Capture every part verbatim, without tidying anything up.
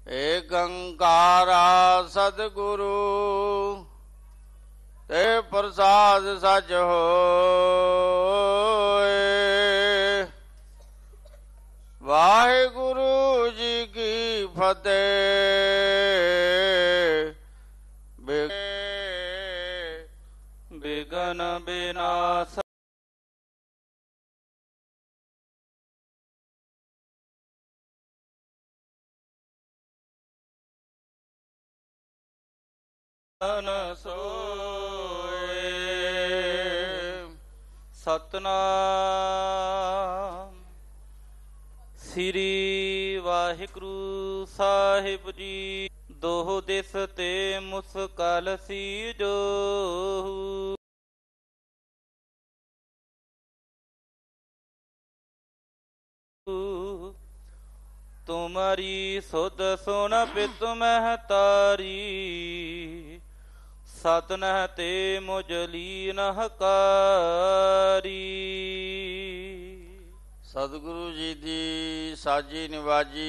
ਏਕ ਓੰਕਾਰਾ ਸਤਿਗੁਰੂ ਤੇ ਪ੍ਰਸਾਦ ਸਚ ਹੋਏ। ਵਾਹਿਗੁਰੂ ਜੀ ਕੀ ਫਤਿਹ। ਬਿਘਨ ਬਿਨਾਸ਼ ਸੋਏ। ਸਤਨਾਮ ਸ੍ਰੀ ਵਾਹਿਗੁਰੂ ਸਾਹਿਬ ਜੀ। ਦੋਹ ਦਿਸ ਤੇ ਮੁਸਕਲ ਸੀਜੋ, ਤੁਮਰੀ ਸੁਧ ਸੁਨ ਪਿਤ ਮਹਤਾਰੀ। ਸਤਨਹ ਤੇ ਮੁਝ ਲੀਨ ਹਕਾਰੀ। ਸਤਿਗੁਰੂ ਜੀ ਦੀ ਸਾਜੀ ਨਿਵਾਜੀ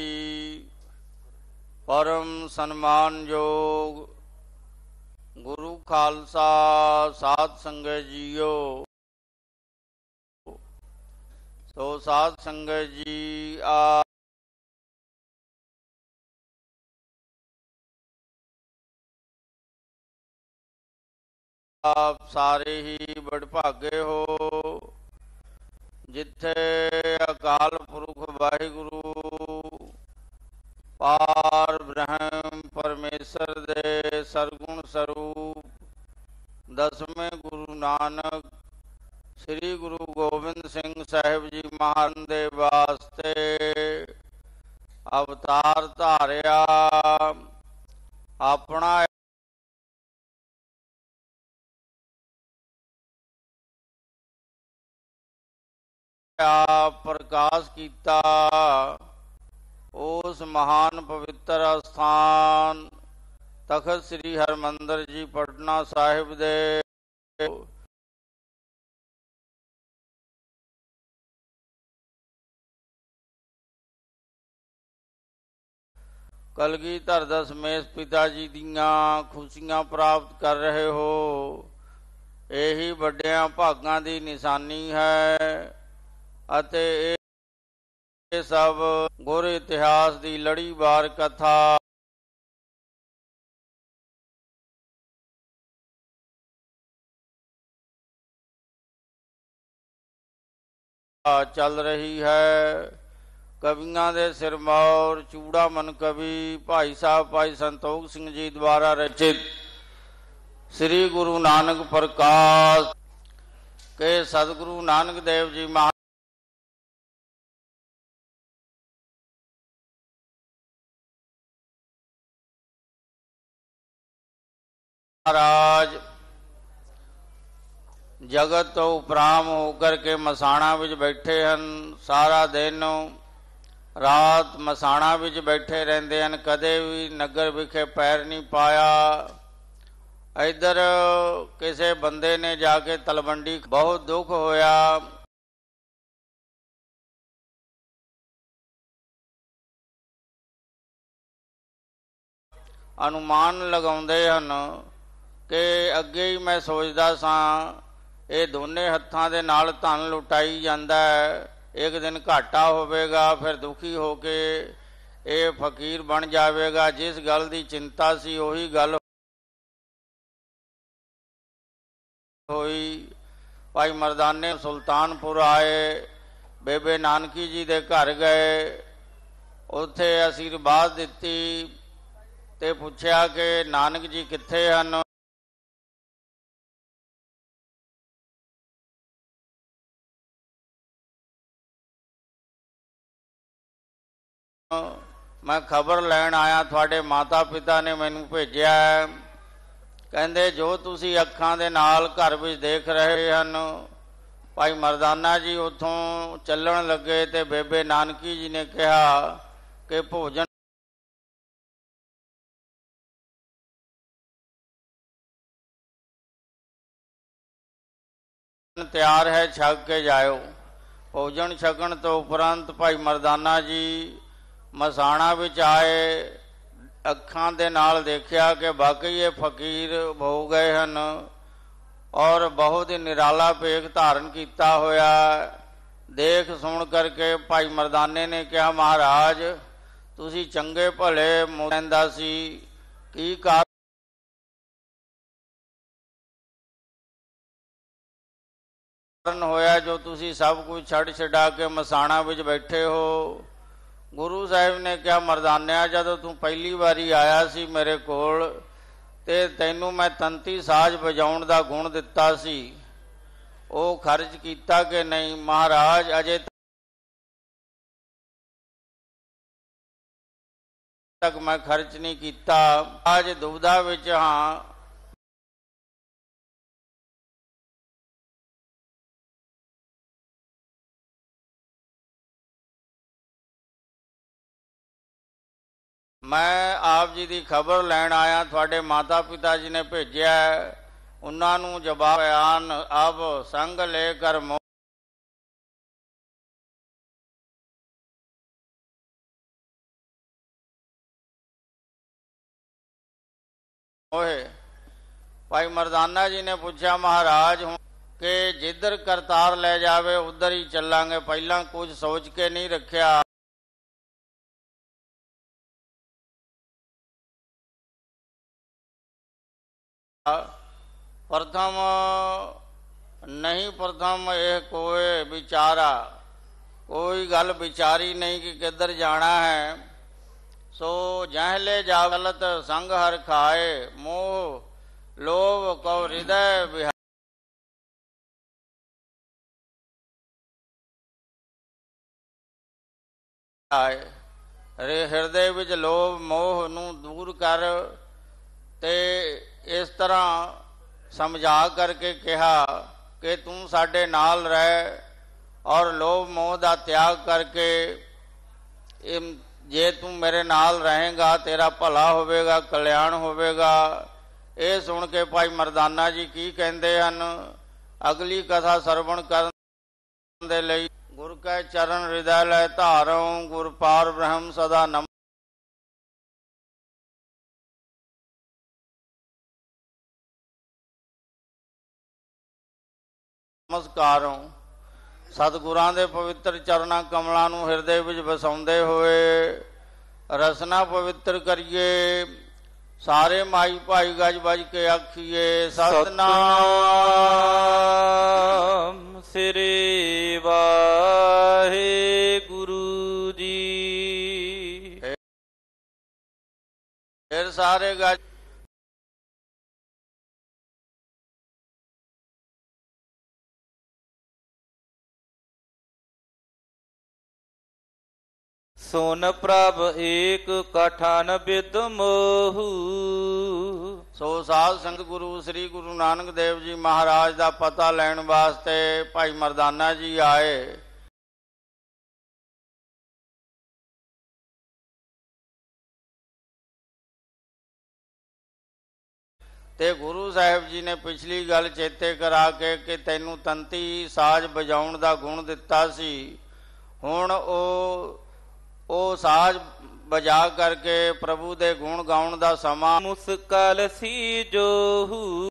ਪਰਮ ਸਨਮਾਨਯੋਗ ਗੁਰੂ ਖਾਲਸਾ ਸਾਧ ਸੰਗਤ ਜੀਓ। ਸੋ ਸਾਧ ਸੰਗਤ ਜੀ ਆ ਆਪ ਸਾਰੇ ਹੀ ਵਡਭਾਗੇ ਹੋ, ਜਿੱਥੇ ਅਕਾਲ ਪੁਰਖ ਵਾਹਿਗੁਰੂ ਪਾਰ ਬ੍ਰਹਮ ਪਰਮੇਸ਼ਰ ਦੇ ਸਰਗੁਣ ਸਰੂਪ ਦਸਵੇਂ ਗੁਰੂ ਨਾਨਕ ਸ੍ਰੀ ਗੁਰੂ ਗੋਬਿੰਦ ਸਿੰਘ ਸਾਹਿਬ ਜੀ ਮਹਾਰਾਜ ਦੇ ਵਾਸਤੇ ਅਵਤਾਰ ਧਾਰਿਆ। ਆਪਣਾ ਪ੍ਰਕਾਸ਼ ਕੀਤਾ। ਉਸ ਮਹਾਨ ਪਵਿੱਤਰ ਅਸਥਾਨ ਤਖਤ ਸ੍ਰੀ ਹਰਿਮੰਦਰ ਜੀ ਪਟਨਾ ਸਾਹਿਬ ਦੇ ਕਲਗੀਧਰ ਦਸਮੇਸ਼ ਪਿਤਾ ਜੀ ਦੀਆਂ ਖੁਸ਼ੀਆਂ ਪ੍ਰਾਪਤ ਕਰ ਰਹੇ ਹੋ। ਇਹੀ ਵੱਡਿਆਂ ਭਾਗਾਂ ਦੀ ਨਿਸ਼ਾਨੀ ਹੈ ਅਤੇ ਇਹ ਸਭ ਗੁਰ ਇਤਿਹਾਸ ਦੀ ਲੜੀਵਾਰ ਕਥਾ ਚੱਲ ਰਹੀ ਹੈ। ਕਵੀਆਂ ਦੇ ਸਿਰਮੌਰ ਚੂੜਾਮਨ ਕਵੀ ਭਾਈ ਸਾਹਿਬ ਭਾਈ ਸੰਤੋਖ ਸਿੰਘ ਜੀ ਦੁਆਰਾ ਰਚਿਤ ਸ੍ਰੀ ਗੁਰੂ ਨਾਨਕ ਪ੍ਰਕਾਸ਼ ਕੇ ਸਤਿਗੁਰੂ ਨਾਨਕ ਦੇਵ ਜੀ ਮਹਾ ਮਹਾਰਾਜ ਜਗਤ ਤੋਂ ਉਪਰਾਮ ਹੋ ਕਰਕੇ ਮਸਾਣਾ ਵਿੱਚ ਬੈਠੇ ਹਨ। ਸਾਰਾ ਦਿਨ ਰਾਤ ਮਸਾਣਾ ਵਿੱਚ ਬੈਠੇ ਰਹਿੰਦੇ ਹਨ, ਕਦੇ ਵੀ ਨਗਰ ਵਿਖੇ ਪੈਰ ਨਹੀਂ ਪਾਇਆ। ਇੱਧਰ ਕਿਸੇ ਬੰਦੇ ਨੇ ਜਾ ਕੇ ਤਲਵੰਡੀ, ਬਹੁਤ ਦੁੱਖ ਹੋਇਆ। ਅਨੁਮਾਨ ਲਗਾਉਂਦੇ ਹਨ ਕਿ ਅੱਗੇ ਹੀ ਮੈਂ ਸੋਚਦਾ ਸਾਂ ਇਹ ਦੋਨੇ ਹੱਥਾਂ ਦੇ ਨਾਲ ਧਨ ਲੁਟਾਈ ਜਾਂਦਾ ਹੈ, ਇੱਕ ਦਿਨ ਘਾਟਾ ਹੋਵੇਗਾ, ਫਿਰ ਦੁਖੀ ਹੋ ਕੇ ਇਹ ਫਕੀਰ ਬਣ ਜਾਵੇਗਾ। ਜਿਸ ਗੱਲ ਦੀ ਚਿੰਤਾ ਸੀ ਉਹੀ ਗੱਲ ਹੋਈ। ਭਾਈ ਮਰਦਾਨੇ ਸੁਲਤਾਨਪੁਰ ਆਏ, ਬੇਬੇ ਨਾਨਕੀ ਜੀ ਦੇ ਘਰ ਗਏ, ਉੱਥੇ ਅਸ਼ੀਰਵਾਦ ਦਿੱਤੀ ਤੇ ਪੁੱਛਿਆ ਕਿ ਨਾਨਕ ਜੀ ਕਿੱਥੇ ਹਨ। ਮੈਂ ਖਬਰ ਲੈਣ ਆਇਆ, ਤੁਹਾਡੇ ਮਾਤਾ ਪਿਤਾ ਨੇ ਮੈਨੂੰ ਭੇਜਿਆ ਹੈ। ਕਹਿੰਦੇ ਜੋ ਤੁਸੀਂ ਅੱਖਾਂ ਦੇ ਨਾਲ ਘਰ ਵਿੱਚ ਦੇਖ ਰਹੇ ਹਨ। ਭਾਈ ਮਰਦਾਨਾ ਜੀ ਉੱਥੋਂ ਚੱਲਣ ਲੱਗੇ ਤੇ ਬੇਬੇ ਨਾਨਕੀ ਜੀ ਨੇ ਕਿਹਾ ਕਿ ਭੋਜਨ ਤਿਆਰ ਹੈ, ਛਕ ਕੇ ਜਾਇਓ। ਭੋਜਨ ਛਕਣ ਤੋਂ ਉਪਰੰਤ ਭਾਈ ਮਰਦਾਨਾ ਜੀ ਮਸਾਣਾ ਵਿੱਚ ਆਏ। ਅੱਖਾਂ ਦੇ ਨਾਲ ਦੇਖਿਆ ਕਿ ਵਾਕਈ ਇਹ ਫਕੀਰ ਹੋ ਗਏ ਹਨ ਔਰ ਬਹੁਤ ਹੀ ਨਿਰਾਲਾ ਭੇਖ ਧਾਰਨ ਕੀਤਾ ਹੋਇਆ। ਦੇਖ ਸੁਣ ਕਰਕੇ ਭਾਈ ਮਰਦਾਨੇ ਨੇ ਕਿਹਾ, ਮਹਾਰਾਜ ਤੁਸੀਂ ਚੰਗੇ ਭਲੇ ਕਹਿੰਦਾ ਸੀ, ਕੀ ਕਾਰਨ ਹੋਇਆ ਜੋ ਤੁਸੀਂ ਸਭ ਕੁਝ ਛੱਡ ਛਡਾ ਕੇ ਮਸਾਣਾ ਵਿੱਚ ਬੈਠੇ ਹੋ? ਗੁਰੂ ਸਾਹਿਬ ਨੇ ਕਿਹਾ, ਮਰਦਾਨਿਆ ਜਦੋਂ ਤੂੰ ਪਹਿਲੀ ਵਾਰੀ ਆਇਆ ਸੀ ਮੇਰੇ ਕੋਲ ਤੇ ਤੈਨੂੰ ਮੈਂ ਤੰਤੀ ਸਾਜ਼ ਵਜਾਉਣ ਦਾ ਗੁਣ ਦਿੱਤਾ ਸੀ, ਉਹ ਖਰਚ ਕੀਤਾ ਕਿ ਨਹੀਂ? ਮਹਾਰਾਜ ਅਜੇ ਤੱਕ ਮੈਂ ਖਰਚ ਨਹੀਂ ਕੀਤਾ। ਅੱਜ ਦੁਬਿਧਾ ਵਿੱਚ ਹਾਂ। ਮੈਂ ਆਪ ਜੀ ਦੀ ਖਬਰ ਲੈਣ ਆਇਆ, ਤੁਹਾਡੇ ਮਾਤਾ ਪਿਤਾ ਜੀ ਨੇ ਭੇਜਿਆ, ਉਹਨਾਂ ਨੂੰ ਜਵਾਬ ਬਿਆਨ ਅਬ ਸੰਗ ਲੈ ਕਰ ਮੋਹ ਹੋਏ। ਭਾਈ ਮਰਦਾਨਾ ਜੀ ਨੇ ਪੁੱਛਿਆ, ਮਹਾਰਾਜ ਹੁਣ ਕਿ ਜਿੱਧਰ ਕਰਤਾਰ ਲੈ ਜਾਵੇ ਉੱਧਰ ਹੀ ਚੱਲਾਂਗੇ, ਪਹਿਲਾਂ ਕੁਝ ਸੋਚ ਕੇ ਨਹੀਂ ਰੱਖਿਆ। ਪ੍ਰਥਮ ਨਹੀਂ ਪ੍ਰਥਮ ਇਹ ਕੋਏ ਵਿਚਾਰਾ, ਕੋਈ ਗੱਲ ਵਿਚਾਰੀ ਨਹੀਂ ਕਿ ਕਿੱਧਰ ਜਾਣਾ ਹੈ। ਸੋ ਜਹ ਲੈ ਜਾ ਗਲਤ ਸੰਗ ਹਰ ਖਾਏ, ਮੋਹ ਲੋਭ ਕਉ ਹਿਰਦੈ ਵਿਹਾਏ। ਹਿਰਦੇ ਵਿੱਚ ਲੋਭ ਮੋਹ ਨੂੰ ਦੂਰ ਕਰ। ਤੇ ਇਸ ਤਰ੍ਹਾਂ ਸਮਝਾ ਕਰਕੇ ਕਿਹਾ ਕਿ ਤੂੰ ਸਾਡੇ ਨਾਲ ਰਹਿ ਔਰ ਲੋਭ ਮੋਹ ਦਾ ਤਿਆਗ ਕਰਕੇ ਜੇ ਤੂੰ ਮੇਰੇ ਨਾਲ ਰਹੇਗਾ ਤੇਰਾ ਭਲਾ ਹੋਵੇਗਾ, ਕਲਿਆਣ ਹੋਵੇਗਾ। ਇਹ ਸੁਣ ਕੇ ਭਾਈ ਮਰਦਾਨਾ ਜੀ ਕੀ ਕਹਿੰਦੇ ਹਨ, ਅਗਲੀ ਕਥਾ ਸਰਵਣ ਕਰਨ ਦੇ ਲਈ ਗੁਰ ਕੈ ਚਰਨ ਹਿਰਦੈ ਲੈ ਧਾਰਉ, ਗੁਰ ਪਾਰ ਬ੍ਰਹਮ ਸਦਾ ਨਮ ਨਮਸਕਾਰੋਂ। ਸਤਿਗੁਰਾਂ ਦੇ ਪਵਿੱਤਰ ਚਰਨਾਂ ਕਮਲਾਂ ਨੂੰ ਹਿਰਦੇ ਵਿੱਚ ਵਸਾਉਂਦੇ ਹੋਏ ਰਸਨਾ ਪਵਿੱਤਰ ਕਰੀਏ। ਸਾਰੇ ਮਾਈ ਭਾਈ ਗੱਜ ਵੱਜ ਕੇ ਆਖੀਏ, ਸਤਿਨਾਮ ਸ੍ਰੀ ਵਾਹਿਗੁਰੂ ਜੀ। ਫਿਰ ਸਾਰੇ ਗੱਜ ਸੁਨ ਪ੍ਰਭ ਏਕ ਕਠਨ ਬਿਦ ਮੋਹੂ। ਸੋ ਸਾਧ ਸੰਗਤ ਗੁਰੂ ਸ੍ਰੀ ਗੁਰੂ ਨਾਨਕ ਦੇਵ ਜੀ ਮਹਾਰਾਜ ਦਾ ਪਤਾ ਲੈਣ ਵਾਸਤੇ ਭਾਈ ਮਰਦਾਨਾ ਜੀ ਆਏ। ਤੇ ਗੁਰੂ ਸਾਹਿਬ ਜੀ ਨੇ ਪਿਛਲੀ ਗੱਲ ਚੇਤੇ ਕਰਾ ਕੇ ਕਿ ਤੈਨੂੰ ਤੰਤੀ ਸਾਜ਼ ਵਜਾਉਣ ਦਾ ਗੁਣ ਦਿੱਤਾ ਸੀ, ਹੁਣ ਉਹ ਉਹ ਸਾਜ਼ ਵਜਾ ਕਰਕੇ ਪ੍ਰਭੂ ਦੇ ਗੁਣ ਗਾਉਣ ਦਾ ਸਮਾਂ ਮੁਸਕਲ ਸੀ ਜੋਹੂ।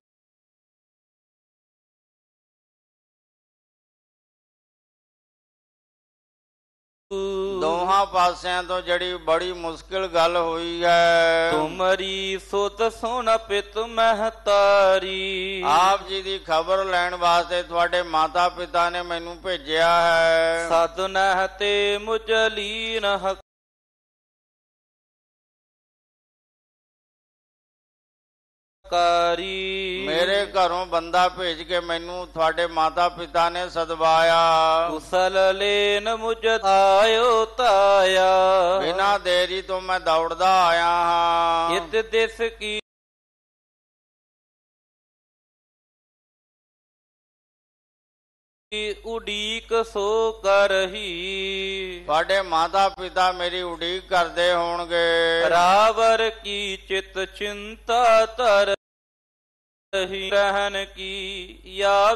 ਦੋਹਾਂ ਪਾਸਿਆਂ ਤੋਂ ਜਿਹੜੀ ਬੜੀ ਮੁਸ਼ਕਿਲ ਗੱਲ ਹੋਈ ਹੈ। ਤੁਮਰੀ ਸੁਤ ਸੁਣ ਪਿਤ ਮਹਤਾਰੀ। ਆਪ ਜੀ ਦੀ ਖਬਰ ਲੈਣ ਵਾਸਤੇ ਤੁਹਾਡੇ ਮਾਤਾ ਪਿਤਾ ਨੇ ਮੈਨੂੰ ਭੇਜਿਆ ਹੈ। ਸਦ ਨਹਿ ਤੇ ਮੁਝ ਲੀਨ ਕਾਰੀ। ਮੇਰੇ ਘਰੋਂ ਬੰਦਾ ਭੇਜ ਕੇ ਮੈਨੂੰ ਤੁਹਾਡੇ ਮਾਤਾ ਪਿਤਾ ਨੇ ਸਦਵਾਇਆ। ਕੁਸਲ ਲੈਨ ਮੁਝ ਆਇਓ ਤਾਇਆ। ਬਿਨਾਂ ਦੇਰੀ ਤੋਂ ਮੈਂ ਦੌੜਦਾ ਆਇਆ ਹਾਂ। ਇਤ ਦਿਸ ਕੀ ਉਡੀਕ ਸੋ ਕਰਹੀ। ਤੁਹਾਡੇ ਮਾਤਾ ਪਿਤਾ ਮੇਰੀ ਉਡੀਕ ਕਰਦੇ ਹੋਣਗੇ। ਰਾਵਰ ਕੀ ਚਿਤ ਚਿੰਤਾ ਧਰ ਰਹਿਣ ਕੀ ਯਾ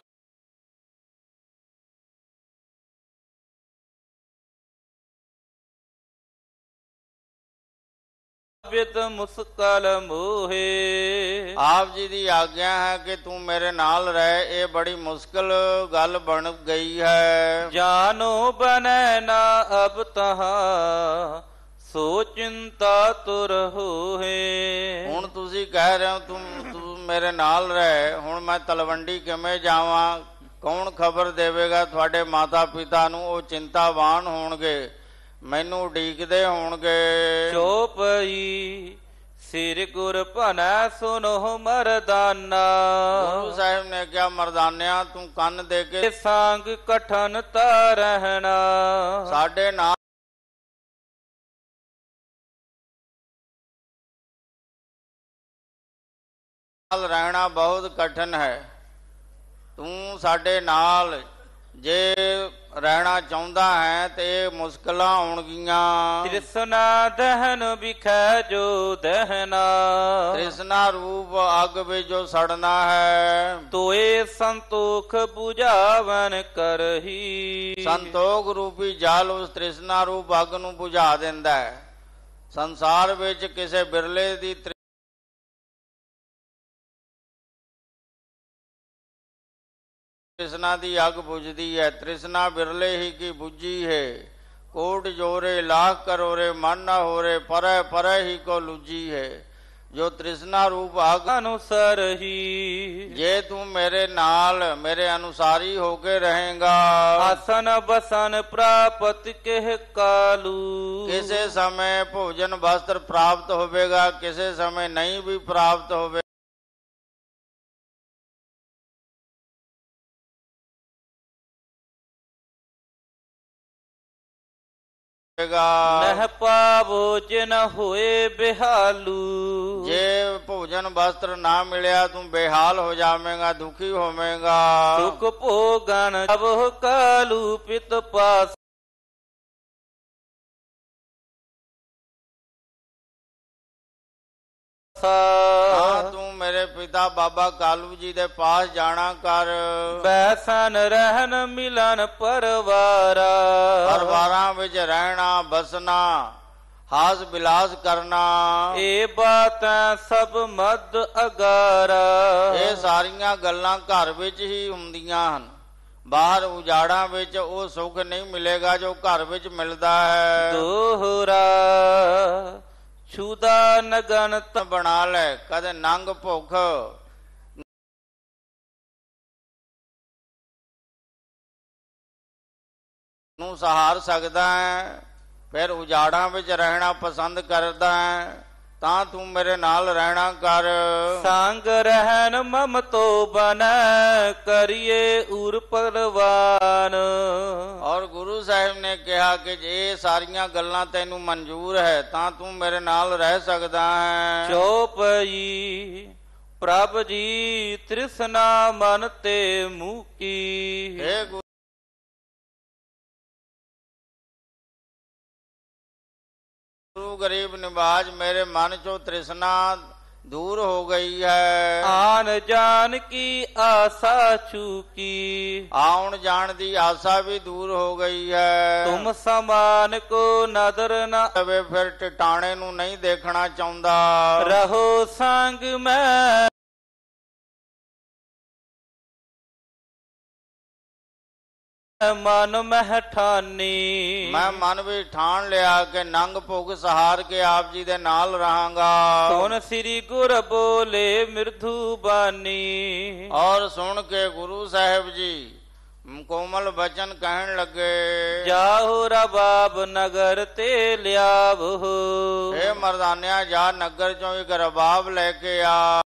ਵਿਦ ਮੁਸਕਲ ਮੋਹੇ। ਆਪ ਜੀ ਦੀ ਆਗਿਆ ਹੈ ਕਿ ਤੂੰ ਮੇਰੇ ਨਾਲ ਰਹਿ, ਇਹ ਬੜੀ ਮੁਸ਼ਕਲ ਗੱਲ ਬਣ ਗਈ ਹੈ। ਜਾਨੋ ਬਨੈ ਨਾ ਅਬ ਤਹਾਂ, ਸੋ ਚਿੰਤਾ ਤੁਰ ਹੋਏ। ਹੁਣ ਤੁਸੀਂ ਕਹਿ ਰਹੇ ਹੋ ਤੂੰ ਤੂੰ ਮੇਰੇ ਨਾਲ ਰਹਿ, ਹੁਣ ਮੈਂ ਤਲਵੰਡੀ ਕਿਵੇਂ ਜਾਵਾਂ? ਕੌਣ ਖਬਰ ਦੇਵੇਗਾ ਤੁਹਾਡੇ ਮਾਤਾ ਪਿਤਾ ਨੂੰ? ਉਹ ਚਿੰਤਾਵਾਨ ਹੋਣਗੇ, ਮੈਨੂੰ ਉਡੀਕਦੇ ਹੋਣਗੇ। ਚੋਪਈ ਸਿਰ ਗੁਰ ਭਨੈ ਸੁਨੋ ਮਰਦਾਨਾ। ਗੁਰੂ ਸਾਹਿਬ ਨੇ ਕਿਹਾ, ਮਰਦਾਨਿਆਂ ਤੂੰ ਕੰਨ ਦੇ ਕੇ ਸੰਗ ਕਠਨ ਤਾ ਰਹਿਣਾ। ਸਾਡੇ ਨਾਲ ਰਹਿਣਾ ਬਹੁਤ ਕਠਿਨ ਹੈ। ਤੂੰ ਸਾਡੇ ਨਾਲ ਜੇ ਰਹਿਣਾ ਚਾਹੁੰਦਾ ਹੈ ਤੇ ਇਹ ਮੁਸ਼ਕਲਾਂ ਆਉਣਗੀਆਂ। ਤ੍ਰਿਸ਼ਨਾ ਦਹਨ ਵਿਖੈ ਜੋ ਦਹਨਾ, ਤ੍ਰਿਸ਼ਨਾ ਰੂਪ ਅੱਗ ਵਿੱਚ ਜੋ ਸੜਨਾ ਹੈ। ਤੋਏ ਸੰਤੋਖ 부ਝਾਵਨ ਕਰਹੀ। ਸੰਤੋਖ ਰੂਪੀ ਜਲ ਉਸ ਤ੍ਰਿਸ਼ਨਾ ਰੂਪ ਅੱਗ ਨੂੰ ਬੁਝਾ ਦਿੰਦਾ ਹੈ। ਸੰਸਾਰ ਵਿੱਚ ਕਿਸੇ ਬਿਰਲੇ ਦੀ ਤ੍ਰਿਸ਼ਨਾ ਦੀ ਅੱਗ ਬੁਝਦੀ ਹੈ। ਤ੍ਰਿਸ਼ਨਾ ਬਿਰਲੇ ਹੀ ਕੀ ਬੁਝੀ ਹੈ। ਕੋਟ ਜੋਰੇ ਲਾਖ ਕਰੋਰੇ ਮਨ ਨਾ ਹੋਰੇ, ਪਰੈ ਪਰੈ ਹੀ ਕੋ ਲੁਜੀ ਹੈ। ਜੋ ਤ੍ਰਿਸ਼ਨਾ ਰੂਪ ਅੱਗ ਅਨੁਸਰ ਹੀ, ਜੇ ਤੂੰ ਮੇਰੇ ਨਾਲ ਮੇਰੇ ਅਨੁਸਾਰੀ ਹੋ ਕੇ ਰਹੇਗਾ। ਆਸਨ ਬਸਨ ਪ੍ਰਾਪਤ ਕਿਹ ਕਾਲੂ, ਕਿਸੇ ਸਮੇਂ ਭੋਜਨ ਵਸਤਰ ਪ੍ਰਾਪਤ ਹੋਵੇਗਾ, ਕਿਸੇ ਸਮੇਂ ਨਹੀਂ ਵੀ ਪ੍ਰਾਪਤ ਹੋਵੇ। ਨਹਿ ਪਾਵੋ ਜਿਨ ਹੋਏ ਬਿਹਾਲੂ, ਜੇ ਭੋਜਨ ਵਸਤਰ ਨਾ ਮਿਲਿਆ ਤੂੰ ਬੇਹਾਲ ਹੋ ਜਾਵੇਂਗਾ, ਦੁਖੀ ਹੋਵੇਂਗਾ। ਸੁਖ ਭੋਗਨ ਅਬ ਕਾਲੂ ਪਿਤ ਪਾਸ, ਹਾਂ ਤੂੰ ਮੇਰੇ ਪਿਤਾ ਬਾਬਾ ਕਾਲੂ ਜੀ ਦੇ ਪਾਸ ਜਾਣਾ ਕਰ। ਬੈਸਨ ਰਹਿਨ ਮਿਲਨ ਪਰਵਾਰਾ, ਪਰਿਵਾਰਾਂ ਵਿੱਚ ਰਹਿਣਾ ਬਸਣਾ, ਹਾਸ ਬਿਲਾਸ ਕਰਨਾ, ਇਹ ਬਾਤਾਂ ਸਭ ਮਦ ਅਗਾਰਾ। ਇਹ ਸਾਰੀਆਂ ਗੱਲਾਂ ਘਰ ਵਿੱਚ ਹੀ ਹੁੰਦੀਆਂ ਹਨ। ਬਾਹਰ ਉਜਾੜਾਂ ਵਿੱਚ ਉਹ ਸੁੱਖ ਨਹੀਂ ਮਿਲੇਗਾ ਜੋ ਘਰ ਵਿੱਚ ਮਿਲਦਾ ਹੈ। ਦੋਹਰਾ ਛੂਦਾ ਨਗਨ ਬਣਾ ਲੈ, ਕਦੇ ਨੰਗ ਭੁੱਖ ਨੂੰ ਸਹਾਰ ਸਕਦਾ ਹੈ, ਫਿਰ ਉਜਾੜਾਂ ਵਿੱਚ ਰਹਿਣਾ ਪਸੰਦ ਕਰਦਾ ਹੈ, ਤਾਂ ਤੂੰ ਮੇਰੇ ਨਾਲ ਰਹਿਣਾ ਕਰ। ਸੰਗ ਰਹਿਨ ਮਮ ਤੋ ਬਨੈ, ਕਰੀਏ ਉਰ ਪਰਵਾਨ। ਔਰ ਗੁਰੂ ਸਾਹਿਬ ਨੇ ਕਿਹਾ ਕਿ ਜੇ ਸਾਰੀਆਂ ਗੱਲਾਂ ਤੈਨੂੰ ਮਨਜ਼ੂਰ ਹੈ ਤਾਂ ਤੂੰ ਮੇਰੇ ਨਾਲ ਰਹਿ ਸਕਦਾ ਹੈ। ਚੋਪਈ ਪ੍ਰਭ ਜੀ ਤ੍ਰਿਸ਼ਨਾ ਮਨ ਤੇ ਮੂਕੀ, ਹੇ ਗੁਰੂ ਗਰੀਬ ਨਿਵਾਜ, ਮੇਰੇ ਮਨ ਚੋਂ ਤ੍ਰਿਸ਼ਨਾ ਦੂਰ ਹੋ ਗਈ ਹੈ। ਆਨ ਜਾਣ ਕੀ ਆਸਾ ਚੂਕੀ, ਆਉਣ ਜਾਣ ਦੀ ਆਸਾ ਵੀ ਦੂਰ ਹੋ ਗਈ ਹੈ। ਤੁਮ ਸਮਾਨ ਕੋ ਨਦਰ ਨਾ ਤਵੇ ਫਿਰ ਟਿਟਾਣੇ ਨੂੰ ਨਹੀਂ ਦੇਖਣਾ ਚਾਹੁੰਦਾ। ਰਹੋ ਸੰਗ ਮੈਂ ਮਨ ਮਹਿ ਠਾਨੀ, ਮੈਂ ਮਨ ਵਿੱਚ ਠਾਣ ਲਿਆ ਕਿ ਨੰਗ ਭੁੱਖ ਸਹਾਰ ਕੇ ਆਪ ਜੀ ਦੇ ਨਾਲ ਰਹਾਂਗਾ। ਸੁਣ ਸ੍ਰੀ ਗੁਰ ਬੋਲੇ ਮਿਰਧੂ ਬਾਨੀ, ਔਰ ਸੁਣ ਕੇ ਗੁਰੂ ਸਾਹਿਬ ਜੀ ਕੋਮਲ ਬਚਨ ਕਹਿਣ ਲੱਗੇ, ਜਾਹੋ ਰਬਾਬ ਨਗਰ ਤੇ ਲਿਆਵੋ। ਇਹ ਮਰਦਾਨਿਆਂ ਜਾ ਨਗਰ ਚੋਂ ਇੱਕ ਰਬਾਬ ਲੈ ਕੇ ਆ।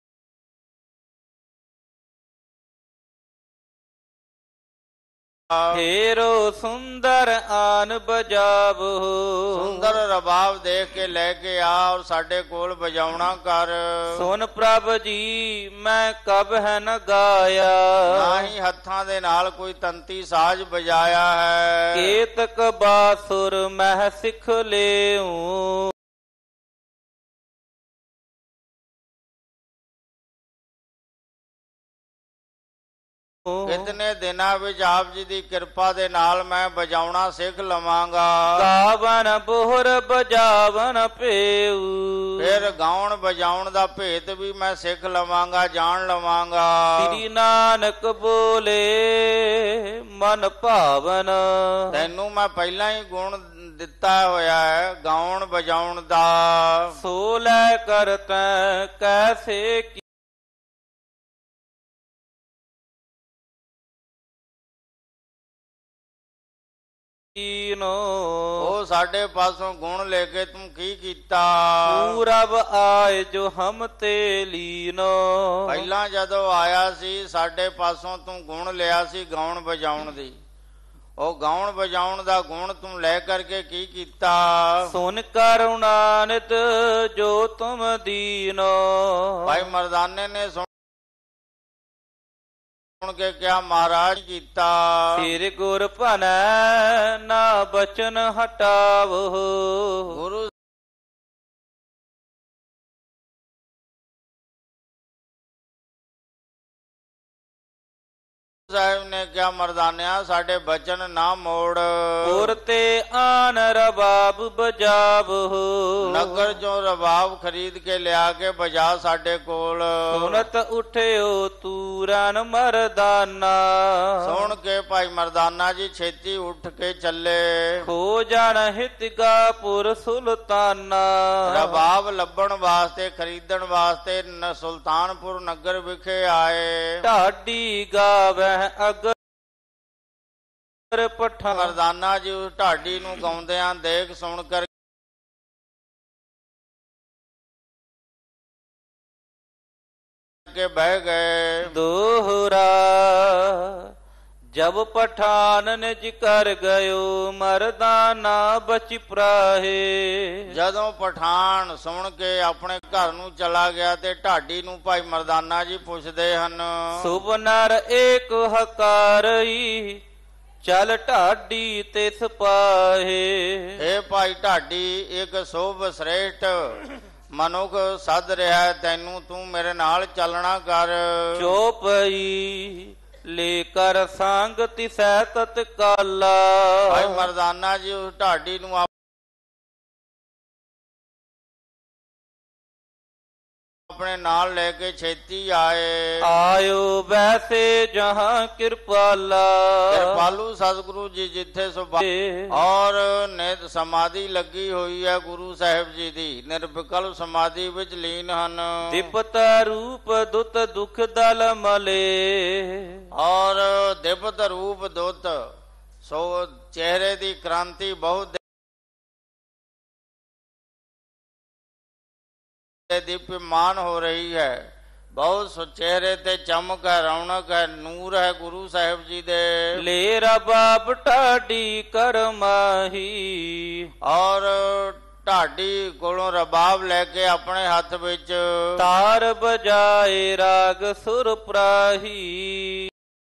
ਫੇਰੋ ਸੁੰਦਰ ਆਨ ਬਜਾਵੋ, ਸੁੰਦਰ ਰਬਾਬ ਦੇਖ ਕੇ ਲੈ ਕੇ ਆ ਔਰ ਸਾਡੇ ਕੋਲ ਵਜਾਉਣਾ ਕਰ। ਸੁਨ ਪ੍ਰਭ ਜੀ ਮੈਂ ਕਬ ਹੈ ਨ ਗਾਇਆ, ਨਾ ਹੀ ਹੱਥਾਂ ਦੇ ਨਾਲ ਕੋਈ ਤੰਤੀ ਸਾਜ਼ ਵਜਾਇਆ ਹੈ। ਕੇਤਕ ਬਾਸੁਰ ਮਹਿ ਸਿੱਖ ਲਿਉ, ਕਿਤਨੇ ਦਿਨਾਂ ਵਿੱਚ ਆਪ ਜੀ ਦੀ ਕਿਰਪਾ ਦੇ ਨਾਲ ਮੈਂ ਵਜਾਉਣਾ ਸਿੱਖ ਲਵਾਂਗਾ। ਗਾਵਨ ਬੋਹਰ ਬਜਾਵਨ ਪੇਉ, ਫਿਰ ਗਾਉਣ ਵਜਾਉਣ ਦਾ ਭੇਤ ਵੀ ਮੈਂ ਸਿੱਖ ਲਵਾਂਗਾ, ਜਾਣ ਲਵਾਂਗਾ। ਸ੍ਰੀ ਨਾਨਕ ਬੋਲੇ ਮਨ ਭਾਵਨ, ਤੈਨੂੰ ਮੈਂ ਪਹਿਲਾਂ ਹੀ ਗੁਣ ਦਿੱਤਾ ਹੋਇਆ ਹੈ ਗਾਉਣ ਵਜਾਉਣ ਦਾ। ਸੋ ਲੈ ਕਰ ਤੈਂ ਕੈਸੇ ਉਹ ਸਾਡੇ ਪਾਸੋਂ ਗੁਣ ਲੈ ਕੇ ਤੂੰ ਕੀ ਕੀਤਾ। ਪੂਰਬ ਆਏ ਜੋ ਹਮ ਤੇ ਲੀਨੋ, ਪਹਿਲਾਂ ਜਦੋਂ ਆਇਆ ਸੀ ਸਾਡੇ ਪਾਸੋਂ ਤੂੰ ਗੁਣ ਲਿਆ ਸੀ ਗਾਉਣ ਵਜਾਉਣ ਦੀ। ਉਹ ਗਾਉਣ ਵਜਾਉਣ ਦਾ ਗੁਣ ਤੂੰ ਲੈ ਕਰਕੇ ਕੀ ਕੀਤਾ। ਸੁਨ ਕਰੁਣਾ ਨਿਤ ਜੋ ਤੁਮ ਦੀਨੋ, ਭਾਈ ਮਰਦਾਨੇ ਨੇ ਸੁਣ ਸੁਣ ਕੇ ਕਿਆ ਮਹਾਰਾਜ ਕੀਤਾ। ਸਿਰ ਗੁਰ ਭਨੈ ਨਾ ਬਚਨ ਹਟਾਵੋ, ਗੁਰੂ ਸਾਹਿਬ ਨੇ ਕਿਹਾ ਮਰਦਾਨਿਆ ਸਾਡੇ ਬਚਨ ਨਾ ਮੋੜ। ਪੁਰ ਤੇ ਆਨ ਰਬਾਬ ਬਜਾਵੋ, ਨਗਰ ਚੋਂ ਰਬਾਬ ਖਰੀਦ ਕੇ ਲਿਆ ਕੇ ਬਜਾ ਸਾਡੇ ਕੋਲ। ਸੁਨਤ ਉਠਿਓ ਤੂਰਨ ਮਰਦਾਨਾ, ਸੁਣ ਕੇ ਭਾਈ ਮਰਦਾਨਾ ਜੀ ਛੇਤੀ ਉੱਠ ਕੇ ਚੱਲੇ। ਖੋ ਜਾਣ ਹਿਤਗਾ ਪੁਰ ਸੁਲਤਾਨਾ, ਰਬਾਬ ਲੱਭਣ ਵਾਸਤੇ ਖਰੀਦਣ ਵਾਸਤੇ ਸੁਲਤਾਨਪੁਰ ਨਗਰ ਵਿਖੇ ਆਏ। ਢਾਡੀ ਗਾਵੈ ਅਗਰ ਪਠਾਨ, ਮਰਦਾਨਾ ਜੀ ਉਸ ਢਾਡੀ ਨੂੰ ਗਾਉਂਦਿਆਂ ਦੇਖ ਸੁਣ ਕਰ ਕੇ ਬਹਿ ਗਏ। ਦੋਹਰਾ ਜਬ ਪਠਾਨ ਨਿਜ ਕਰ ਗਇਓ, ਮਰਦਾਨਾ ਬਚ ਪ੍ਰਾਹੇ। ਜਦੋਂ ਪਠਾਨ ਸੁਣ ਕੇ ਆਪਣੇ ਘਰ ਨੂੰ ਚਲਾ ਗਿਆ ਤੇ ਢਾਡੀ ਨੂੰ ਭਾਈ ਮਰਦਾਨਾ ਜੀ ਪੁੱਛਦੇ ਹਨ। ਸੁਭ ਨਰ ਏਕ ਹਕਾਰਈ, ਚਲ ਢਾਡੀ ਤੇ ਸਪਾਹੇ। ਇਹ ਭਾਈ ਢਾਡੀ ਇੱਕ ਸ਼ੁਭ ਸ੍ਰੇਸ਼ਟ ਮਨੁੱਖ ਸੱਦ ਰਿਹਾ ਤੈਨੂੰ, ਤੂੰ ਮੇਰੇ ਨਾਲ ਚੱਲਣਾ ਕਰ। ਚੋਪਈ ਲੈ ਕਰ ਸੰਗ ਤਿਸੈ ਤਤਕਾਲਾ, ਭਾਈ ਮਰਦਾਨਾ ਜੀ ਉਸ ਢਾਡੀ ਨੂੰ ਆਪਣੇ ਨਾਲ ਲੈ ਕੇ ਛੇਤੀ ਆਏ। ਆਇਓ ਵੈਸੇ ਜਹਾਂ ਕਿਰਪਾਲਾ, ਕਿਰਪਾਲੂ ਸਤਿਗੁਰੂ ਜੀ ਜਿੱਥੇ ਸੁਭਾਏ ਔਰ ਨਿਤ ਸਮਾਧੀ ਲੱਗੀ ਹੋਈ ਹੈ ਗੁਰੂ ਸਾਹਿਬ ਜੀ ਦੀ, ਨਿਰਵਿਕਲਪ ਸਮਾਧੀ ਵਿੱਚ ਲੀਨ ਹਨ। ਦਿਪਤ ਰੂਪ ਦੁਤ ਦੁਖ ਦਲ ਮਲੇ, ਔਰ ਦਿਪਤ ਰੂਪ ਦੁਤ ਸੋ ਚਿਹਰੇ ਦੀ ਕ੍ਰਾਂਤੀ ਬਹੁਤ दीप्यमान हो रही है। बहुत चेहरे ते चमक है, रौनक है, नूर है गुरु साहिब जी दे। ले रबाब ढाडी कर माही, और ਢਾਡੀ ਕੋਲੋਂ ਰਬਾਬ ਲੈ ਕੇ ਆਪਣੇ ਹੱਥ ਵਿੱਚ ਤਾਰ ਬਜਾਏ ਰਾਗ ਸੁਰ ਪ੍ਰਾਹੀ।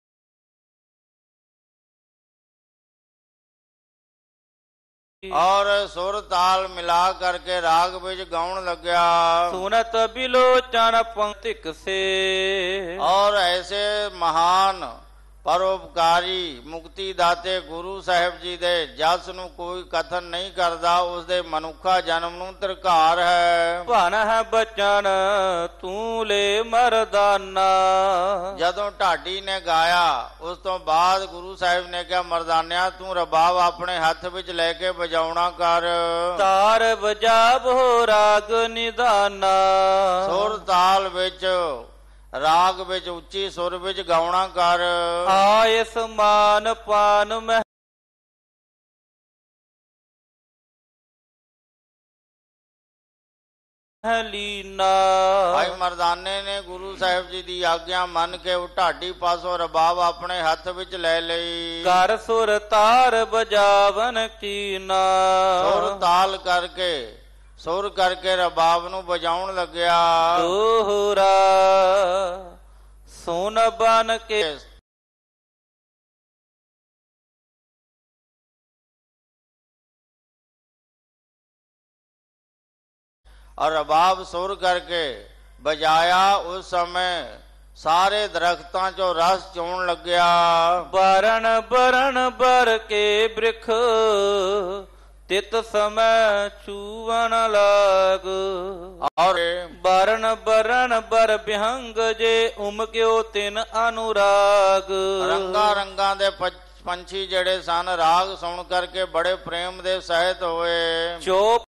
और सुर ताल मिला करके राग विच गाउन लग्या। सुनत बिलोचन पंक्तिक से, और ऐसे महान परोपकारी मुक्ति दाते गुरु साहिब जी दे जस नूं कोई कथन नहीं करदा, उस दे मनुखा जन्म नूं धिकार है। भन है बचन तू ले मरदाना, जदों ढाडी ने गाया उस तो बाद गुरु साहिब ने कहा मरदानिया तू रबाब अपने हथ विच लैके बजाउणा कर। तार बजाबो राग निदाना, सुर ताल विच राग विच उच्ची सुर विच गाउणा कर। आयस मान पान में लीना। भाई मर्दाने ने गुरु साहिब जी दी आज्ञा मन के वो ढाडी पासों रबाब अपने हथ विच ले लई। कर सुर तार बजावन कीना, सुर ताल करके सुर करके रबाब नूं बजाउण लग्या। दोहरा सुन बन के और रबाब सुर करके बजाया। उस समय ਸਾਰੇ ਦਰਖਤਾਂ ਚੋਂ ਰਸ ਚੋਣ ਲੱਗਿਆ। ਬਰਨ ਬਰਨ ਬਰ ਕੇ ਬ੍ਰਿਖ ਤਿਤ ਸਮੈ ਚੂਵਨ ਲਾਗ। ਔਰ ਬਰਨ ਬਰਨ ਬਰ ਬਿਹੰਗ ਜੇ ਉਮਕਿਓ ਤਿਨ ਅਨੁਰਾਗ। ਰੰਗਾ ਰੰਗਾਂ ਦੇ ਪੰਛੀ ਜਿਹੜੇ ਸਨ ਰਾਗ ਸੁਣ ਕਰਕੇ ਬੜੇ ਪ੍ਰੇਮ ਦੇ ਸਹਿਤ ਹੋਏ। ਚੋਪ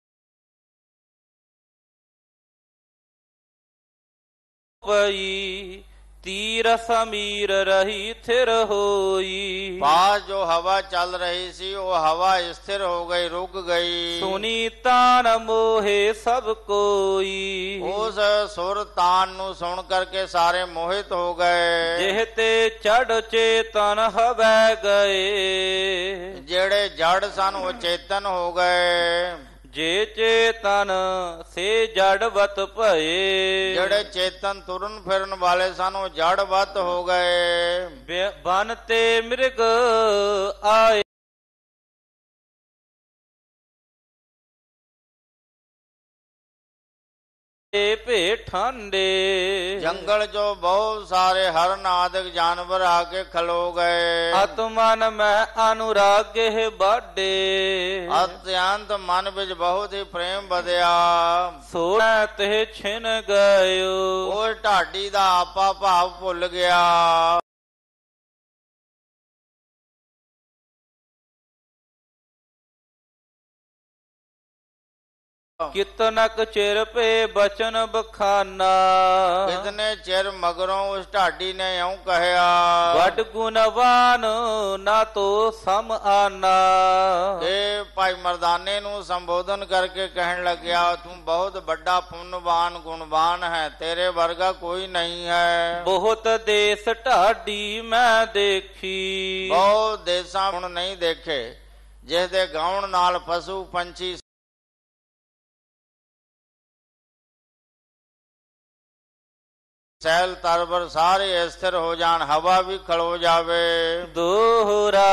ਪਈ ਤੀਰ ਸਮੀਰ ਰਹੀ ਥਿਰ ਹੋਈ। ਪਾਸ ਜੋ ਹਵਾ ਚੱਲ ਰਹੀ ਸੀ ਉਹ ਹਵਾ ਸਥਿਰ ਹੋ ਗਈ, ਰੁਕ ਗਈ। ਸੁਨੀ ਤਾਨ ਮੋਹੇ ਸਭ ਕੋਈ। ਉਸ ਸੁਰ ਤਾਨ ਨੂੰ ਸੁਣ ਕਰਕੇ ਸਾਰੇ ਮੋਹਿਤ ਹੋ ਗਏ। ਜਿਹ ਤੇ ਚੜ ਚੇਤਨ ਹਵੈ ਗਏ। ਜਿਹੜੇ ਜੜ ਸਨ ਉਹ ਚੇਤਨ ਹੋ ਗਏ। ਜੇ ਚੇਤਨ ਸੇ ਜੜਵਤ ਭਏ। ਜਿਹੜੇ ਚੇਤਨ ਤੁਰਨ ਫਿਰਨ ਵਾਲੇ ਸਨ ਉਹ ਜੜਵਤ ਹੋ ਗਏ। ਬਨ ਤੇ ਮਿਰਗ ਆਏ ਭੇ ਠਾਂਡੇ। ਜੰਗਲ ਚੋਂ ਬਹੁਤ ਸਾਰੇ ਹਰਨ ਆਦਿਕ ਜਾਨਵਰ ਆ ਕੇ ਖਲੋ ਗਏ। ਅਤਮਨ ਮੈਂ ਅਨੁਰਾਗੇ ਬਾਡੇ। ਅਤਿਅੰਤ ਮਨ ਵਿੱਚ ਬਹੁਤ ਹੀ ਪ੍ਰੇਮ ਵਧਿਆ। ਸੋਹਣਾ ਤੇ ਛਿਨ ਗਇਓ। ਉਹ ਢਾਡੀ ਦਾ ਆਪਾ ਭਾਵ ਭੁੱਲ ਗਿਆ। ਕਿਤਨਕ ਚਿਰ ਪੇ ਬਚਨ ਬਖਾਨਾ। ਕਿਤਨੇ ਚਿਰ ਮਗਰੋਂ ਉਸ ਢਾਡੀ ਨੇ ਇਉਂ ਕਹਿਆ। ਵੱਡ ਗੁਣਵਾਨ ਨਾ ਤੋ ਸਮ ਆਨਾ। ਇਹ ਭਾਈ ਮਰਦਾਨੇ ਨੂੰ ਸੰਬੋਧਨ ਕਰਕੇ ਕਹਿਣ ਲੱਗਿਆ, ਤੂੰ ਬਹੁਤ ਵੱਡਾ ਪੁੰਨਵਾਨ ਗੁਣਵਾਨ ਹੈ, ਤੇਰੇ ਵਰਗਾ ਕੋਈ ਨਹੀਂ ਹੈ। ਬਹੁਤ ਦੇਸ ਢਾਡੀ ਮੈਂ ਦੇਖੀ। ਬਹੁਤ ਦੇਸਾਂ ਹੁਣ ਨਹੀਂ ਦੇਖੇ ਜਿਸ ਦੇ ਗਾਉਣ ਨਾਲ ਪਸ਼ੂ ਪੰਛੀ ਸੈਲ ਤਰਬਰ ਸਾਰੇ ਸਥਿਰ ਹੋ ਜਾਣ, ਹਵਾ ਵੀ ਖਲੋ ਜਾਵੇ। ਦੋਹਰਾ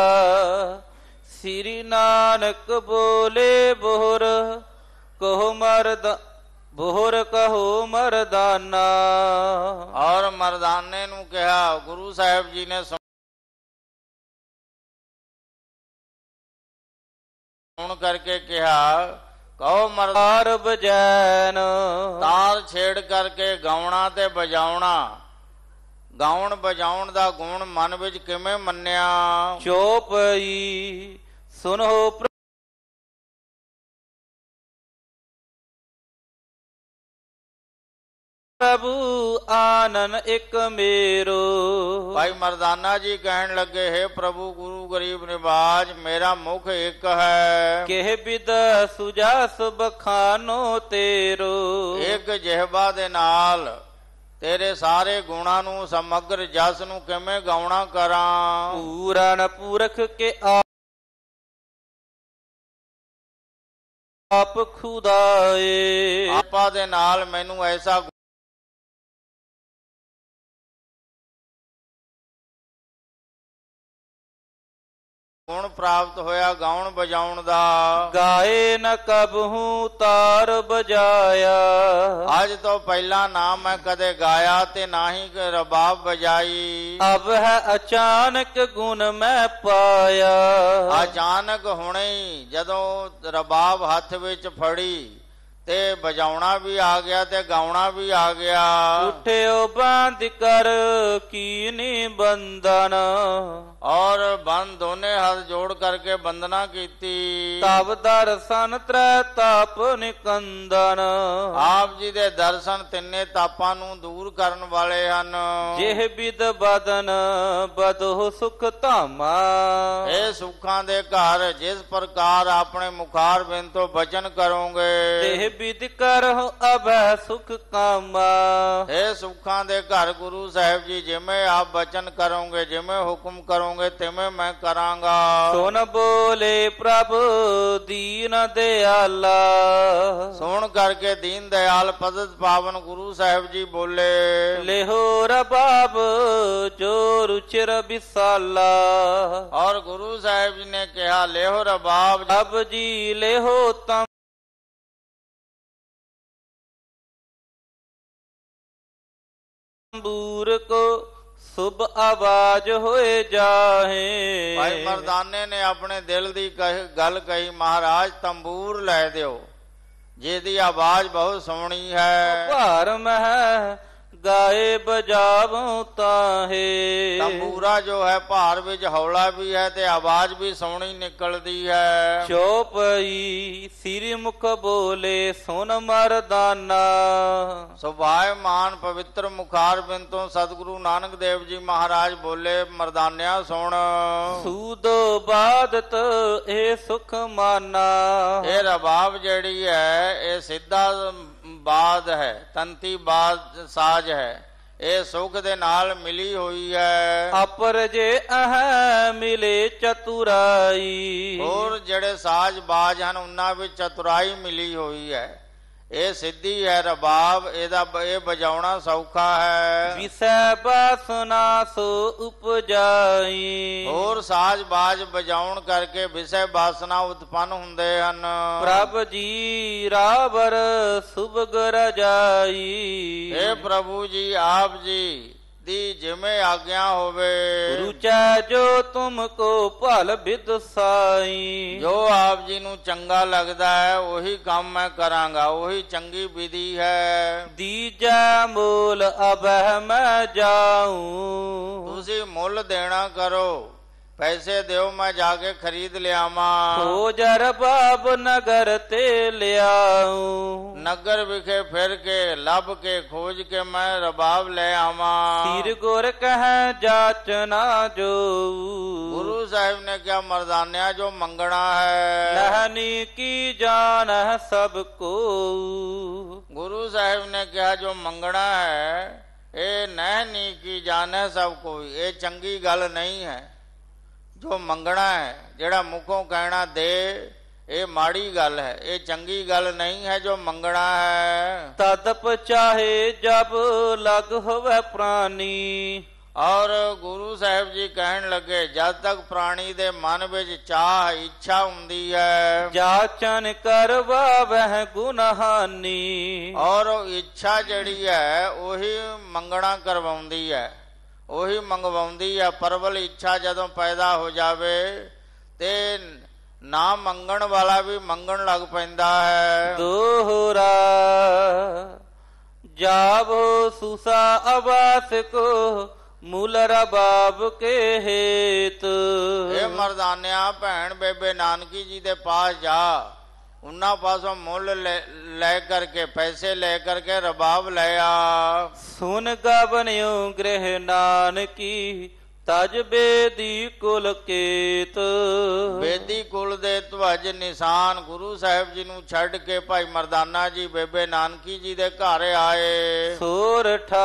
ਸ੍ਰੀ ਨਾਨਕ ਬੋਲੇ ਬੋਹਰ ਕਹੋ ਮਰਦ ਬੋਹਰ ਕਹੋ ਮਰਦਾਨਾ। ਔਰ ਮਰਦਾਨੇ ਨੂੰ ਕਿਹਾ, ਗੁਰੂ ਸਾਹਿਬ ਜੀ ਨੇ ਸੁਣ ਕਰਕੇ ਕਿਹਾ, ਕਹੋ ਮਰਦਾਰ ਬਜੈਨ। ਤਾਲ ਛੇੜ ਕਰਕੇ ਗਾਉਣਾ ਤੇ ਵਜਾਉਣਾ, ਗਾਉਣ ਵਜਾਉਣ ਦਾ ਗੁਣ ਮਨ ਵਿੱਚ ਕਿਵੇਂ ਮੰਨਿਆ। ਚੋਪਈ ਸੁਨੋ ਪ੍ਰਭੂ ਆਨਨ ਇੱਕ ਮੇਰੋ। ਭਾਈ ਮਰਦਾਨਾ ਜੀ ਕਹਿਣ ਲੱਗੇ, ਹੈ ਪ੍ਰਭੂ ਗੁਰੂ ਗਰੀਬ ਨਿਵਾਜ, ਮੇਰਾ ਮੁਖ ਇੱਕ ਹੈ। ਕਿਹ ਬਿਦ ਸੁਜਸ ਬਖਾਨੋ ਤੇਰੋ। ਇੱਕ ਜਿਹਵਾ ਦੇ ਨਾਲ ਤੇਰੇ ਸਾਰੇ ਗੁਣਾਂ ਨੂੰ ਸਮਗਰ ਜਸ ਨੂੰ ਕਿਵੇਂ ਗਾਉਣਾ ਕਰਾਂ। ਪੂਰਨ ਪੂਰਖ ਕੇ ਆਪ ਖੁਦਾਏ। ਆਪਾ ਦੇ ਨਾਲ ਮੈਨੂੰ ਐਸਾ ਗੁਣ ਪ੍ਰਾਪਤ ਹੋਇਆ ਗਾਉਣ ਵਜਾਉਣ ਦਾ। ਗਾਏ ਨ ਕਬਹੂ ਤਾਰ ਬਜਾਇਆ। ਅੱਜ ਤੋਂ ਪਹਿਲਾਂ ਨਾ ਮੈਂ ਕਦੇ ਗਾਇਆ ਤੇ ਨਾ ਹੀ ਰਬਾਬ ਵਜਾਈ। ਅਬ ਹੈ ਅਚਾਨਕ ਗੁਣ ਮੈਂ ਪਾਇਆ। ਅਚਾਨਕ ਹੁਣੇ ਹੀ ਜਦੋਂ ਰਬਾਬ ਹੱਥ ਵਿੱਚ ਫੜੀ ਤੇ ਵਜਾਉਣਾ ਵੀ ਆ ਗਿਆ ਤੇ ਗਾਉਣਾ ਵੀ ਆ ਗਿਆ। ਉਠਿਓ ਬੰਦ ਕਰ ਕੀਨੀ ਬੰਦਨ। ਔਰ ਬੰਦ ਦੋਨੇ ਹੱਥ ਜੋੜ ਕਰਕੇ ਬੰਦਨਾ ਕੀਤੀ। ਤਬ ਦਰਸ਼ਨ ਤ੍ਰੈ ਤਾਪ ਨਿਕੰਦਨ। ਆਪ ਜੀ ਦੇ ਦਰਸ਼ਨ ਤਿੰਨੇ ਤਾਪਾਂ ਨੂੰ ਦੂਰ ਕਰਨ ਵਾਲੇ ਹਨ। ਜਿਹ ਬਿਦ ਬਦਨ ਬਦੋ ਸੁਖ ਧਾਮਾ। ਇਹ ਸੁੱਖਾਂ ਦੇ ਘਰ ਜਿਸ ਪ੍ਰਕਾਰ ਆਪਣੇ ਮੁਖਾਰ ਬਿੰਦ ਤੋਂ ਬਚਨ ਕਰੋਗੇ, ਇਹ ਬਿਦ ਕਰਹੁ ਅਭੈ ਸੁਖ ਕਾਮਾ। ਇਹ ਸੁੱਖਾਂ ਦੇ ਘਰ ਗੁਰੂ ਸਾਹਿਬ ਜੀ ਜਿਵੇਂ ਆਪ ਬਚਨ ਕਰੋਗੇ, ਜਿਵੇਂ ਹੁਕਮ ਕਰੋਗੇ ਤਿਵੇਂ ਮੈਂ ਕਰਾਂਗਾ। ਸੁਨ ਬੋਲੇ ਪ੍ਰਭ ਦੀਨ ਦਿਆਲਾ। ਸੁਣ ਕਰਕੇ ਦੀਨ ਦਿਆਲ ਪਦਤ ਪਾਵਨ ਗੁਰੂ ਸਾਹਿਬ ਜੀ ਬੋਲੇ, ਲਿਹੋ ਰਬਾਬ ਜੋ ਰੁਚਿਰ ਵਿਸਾਲਾ। ਔਰ ਗੁਰੂ ਸਾਹਿਬ ਜੀ ਨੇ ਕਿਹਾ, ਲਿਹੋ ਰਬਾਬ ਅਬ ਜੀ ਲਿਹੋ ਤਮ ਤੰਬੂਰ ਕੋ ਸੁਭ ਆਵਾਜ਼ ਹੋਏ ਜਾਹੇ। ਭਾਈ ਮਰਦਾਨੇ ਨੇ ਆਪਣੇ ਦਿਲ ਦੀ ਕਹਿ ਗੱਲ ਕਹੀ, ਮਹਾਰਾਜ ਤੰਬੂਰ ਲੈ ਦਿਓ, ਜਿਹਦੀ ਆਵਾਜ਼ ਬਹੁਤ ਸੋਹਣੀ ਹੈ। ਭਾਰ ਮਹਿ ਗਾਏ ਬਜਾਵੋ ਤਾਹੇ। ਤੰਬੂਰਾ ਜੋ ਹੈ ਭਾਰ ਵਿੱਚ ਹੌਲਾ ਵੀ ਹੈ ਤੇ ਆਵਾਜ਼ ਵੀ ਸੋਹਣੀ ਨਿਕਲਦੀ ਹੈ। ਚੌਪਈ ਸਿਰ ਮੁਖ ਬੋਲੇ ਸੁਨ ਮਰਦਾਨਾ। ਸੁਭਾਇਮਾਨ ਪਵਿੱਤਰ ਮੁਖਾਰ ਬਿੰਦ ਤੋਂ ਸਤਿਗੁਰੂ ਨਾਨਕ ਦੇਵ ਜੀ ਮਹਾਰਾਜ ਬੋਲੇ, ਮਰਦਾਨਿਆ ਸੁਣ। ਸੂਦੋ ਬਾਦਤ ਇਹ ਸੁਖ ਮਾਨਾ। ਇਹ ਰਬਾਬ ਜਿਹੜੀ ਹੈ ਇਹ ਸਿੱਧਾ ਬਾਦ ਹੈ, ਤੰਤੀ ਬਾਦ ਸਾਜ ਹੈ, ਇਹ ਸੁਖ ਦੇ ਨਾਲ ਮਿਲੀ ਹੋਈ ਹੈ। ਅਪਰ ਜੇ ਅਹ ਮਿਲੇ ਚਤੁਰਾਈ। ਹੋਰ ਜਿਹੜੇ ਸਾਜ ਬਾਜ ਹਨ ਉਹਨਾਂ ਵਿੱਚ ਚਤੁਰਾਈ ਮਿਲੀ ਹੋਈ ਹੈ। ਇਹ ਸਿੱਧੀ ਹੈ ਰਬਾਬ, ਇਹਦਾ ਇਹ ਵਜਾਉਣਾ ਸੌਖਾ ਹੈ। ਵਿਸੈ ਬਾਸਨਾ ਸੋ ਉਪਜਾਈ। ਹੋਰ ਸਾਜ ਬਾਜ ਵਜਾਉਣ ਕਰਕੇ ਵਿਸੈ ਬਾਸਨਾ ਉਤਪੰਨ ਹੁੰਦੇ ਹਨ। ਪ੍ਰਭ ਜੀ ਰਾਵਰ ਸੁਭਗ ਰਜਾਈ। ਇਹ ਪ੍ਰਭੂ ਜੀ ਆਪ ਜੀ ਦੀ ਜਿਵੇਂ ਆਗਿਆ ਹੋਵੇ। ਰੁਚੈ ਜੋ ਤੁਮ ਕੋ ਭਲ ਬਿਦ ਸਾਈ। ਜੋ ਆਪ ਜੀ ਨੂੰ ਚੰਗਾ ਲੱਗਦਾ ਹੈ ਉਹੀ ਕੰਮ ਮੈਂ ਕਰਾਂਗਾ, ਉਹੀ ਚੰਗੀ ਵਿਧੀ ਹੈ। ਦੀਜੈ ਮੂਲ ਅਬਹਿ ਮੈਂ ਜਾਊ। ਤੁਸੀਂ ਮੁੱਲ ਦੇਣਾ ਕਰੋ, ਪੈਸੇ ਦਿਓ ਮੈਂ ਜਾ ਕੇ ਖਰੀਦ ਲਿਆਵਾਂ। ਖੋਜ ਰਬਾਬ ਨਗਰ ਤੇ ਲਿਆਊ। ਨਗਰ ਵਿਖੇ ਫਿਰ ਕੇ ਲੱਭ ਕੇ ਖੋਜ ਕੇ ਮੈਂ ਰਬਾਬ ਲੈ ਆਵਾਂ। ਸਿਰ ਗੁਰ ਕਹਿ ਜਾਚਨਾ ਜੋ। ਗੁਰੂ ਸਾਹਿਬ ਨੇ ਕਿਹਾ, ਮਰਦਾਨਿਆ ਜੋ ਮੰਗਣਾ ਹੈ ਨਹਨੀ ਕੀ ਜਾਣ ਸਭ ਕੋ। ਗੁਰੂ ਸਾਹਿਬ ਨੇ ਕਿਹਾ ਜੋ ਮੰਗਣਾ ਹੈ ਇਹ ਨਹਨੀ ਕੀ ਜਾਣੈ ਸਭ ਕੋਈ। ਇਹ ਚੰਗੀ ਗੱਲ ਨਹੀਂ ਹੈ ਜੋ ਮੰਗਣਾ ਹੈ, ਜਿਹੜਾ ਮੁਖੋਂ ਕਹਿਣਾ ਦੇ, ਇਹ ਮਾੜੀ ਗੱਲ ਹੈ, ਇਹ ਚੰਗੀ ਗੱਲ ਨਹੀਂ ਹੈ ਜੋ ਮੰਗਣਾ ਹੈ। ਤਦਪ ਚਾਹੇ ਜਬ ਲਗ ਹੋਵੇ ਪ੍ਰਾਨੀ। ਔਰ ਗੁਰੂ ਸਾਹਿਬ ਜੀ ਕਹਿਣ ਲੱਗੇ, ਜਦ ਤੱਕ ਪ੍ਰਾਣੀ ਦੇ ਮਨ ਵਿੱਚ ਚਾਹ ਇੱਛਾ ਹੁੰਦੀ ਹੈ, ਜਾਚਨ ਕਰਵਾ ਵਹਿ ਗੁਨਹਾਨੀ। ਔਰ ਇੱਛਾ ਜਿਹੜੀ ਹੈ ਉਹੀ ਮੰਗਣਾ ਕਰਵਾਉਂਦੀ ਹੈ, ਉਹੀ ਮੰਗਵਾਉਂਦੀ ਹੈ। ਪ੍ਰਬਲ ਇੱਛਾ ਜਦੋਂ ਪੈਦਾ ਹੋ ਜਾਵੇ ਤੇ ਨਾ ਮੰਗਣ ਵਾਲਾ ਵੀ ਮੰਗਣ ਲੱਗ ਪੈਂਦਾ ਹੈ। ਦੋਹਰਾ ਜਾਵੋ ਸੁਸਾ ਆਵਾਸ ਕੋ ਮੂਲ ਰਬਾਬ ਕੇ ਹੇਤ। ਇਹ ਮਰਦਾਨਿਆ ਭੈਣ ਬੇਬੇ ਨਾਨਕੀ ਜੀ ਦੇ ਪਾਸ ਜਾ, ਉਹਨਾਂ ਪਾਸੋਂ ਮੁੱਲ ਲੈ, ਲੈ ਕਰਕੇ ਪੈਸੇ ਲੈ ਕਰਕੇ ਰਬਾਬ ਲੈ ਆ। ਸੁਨ ਗਵਨਿਓ ਗ੍ਰਹਿ ਨਾਨਕੀ ਤਜ ਬੇਦੀ ਕੁਲ ਕੇਤ। ਬੇਦੀ ਕੁਲ ਦੇ ਧਵਜ ਨਿਸ਼ਾਨ ਗੁਰੂ ਸਾਹਿਬ ਜੀ ਨੂੰ ਛੱਡ ਕੇ ਭਾਈ ਮਰਦਾਨਾ ਜੀ ਬੇਬੇ ਨਾਨਕੀ ਜੀ ਦੇ ਘਰ ਆਏ। ਸੋਰਠਾ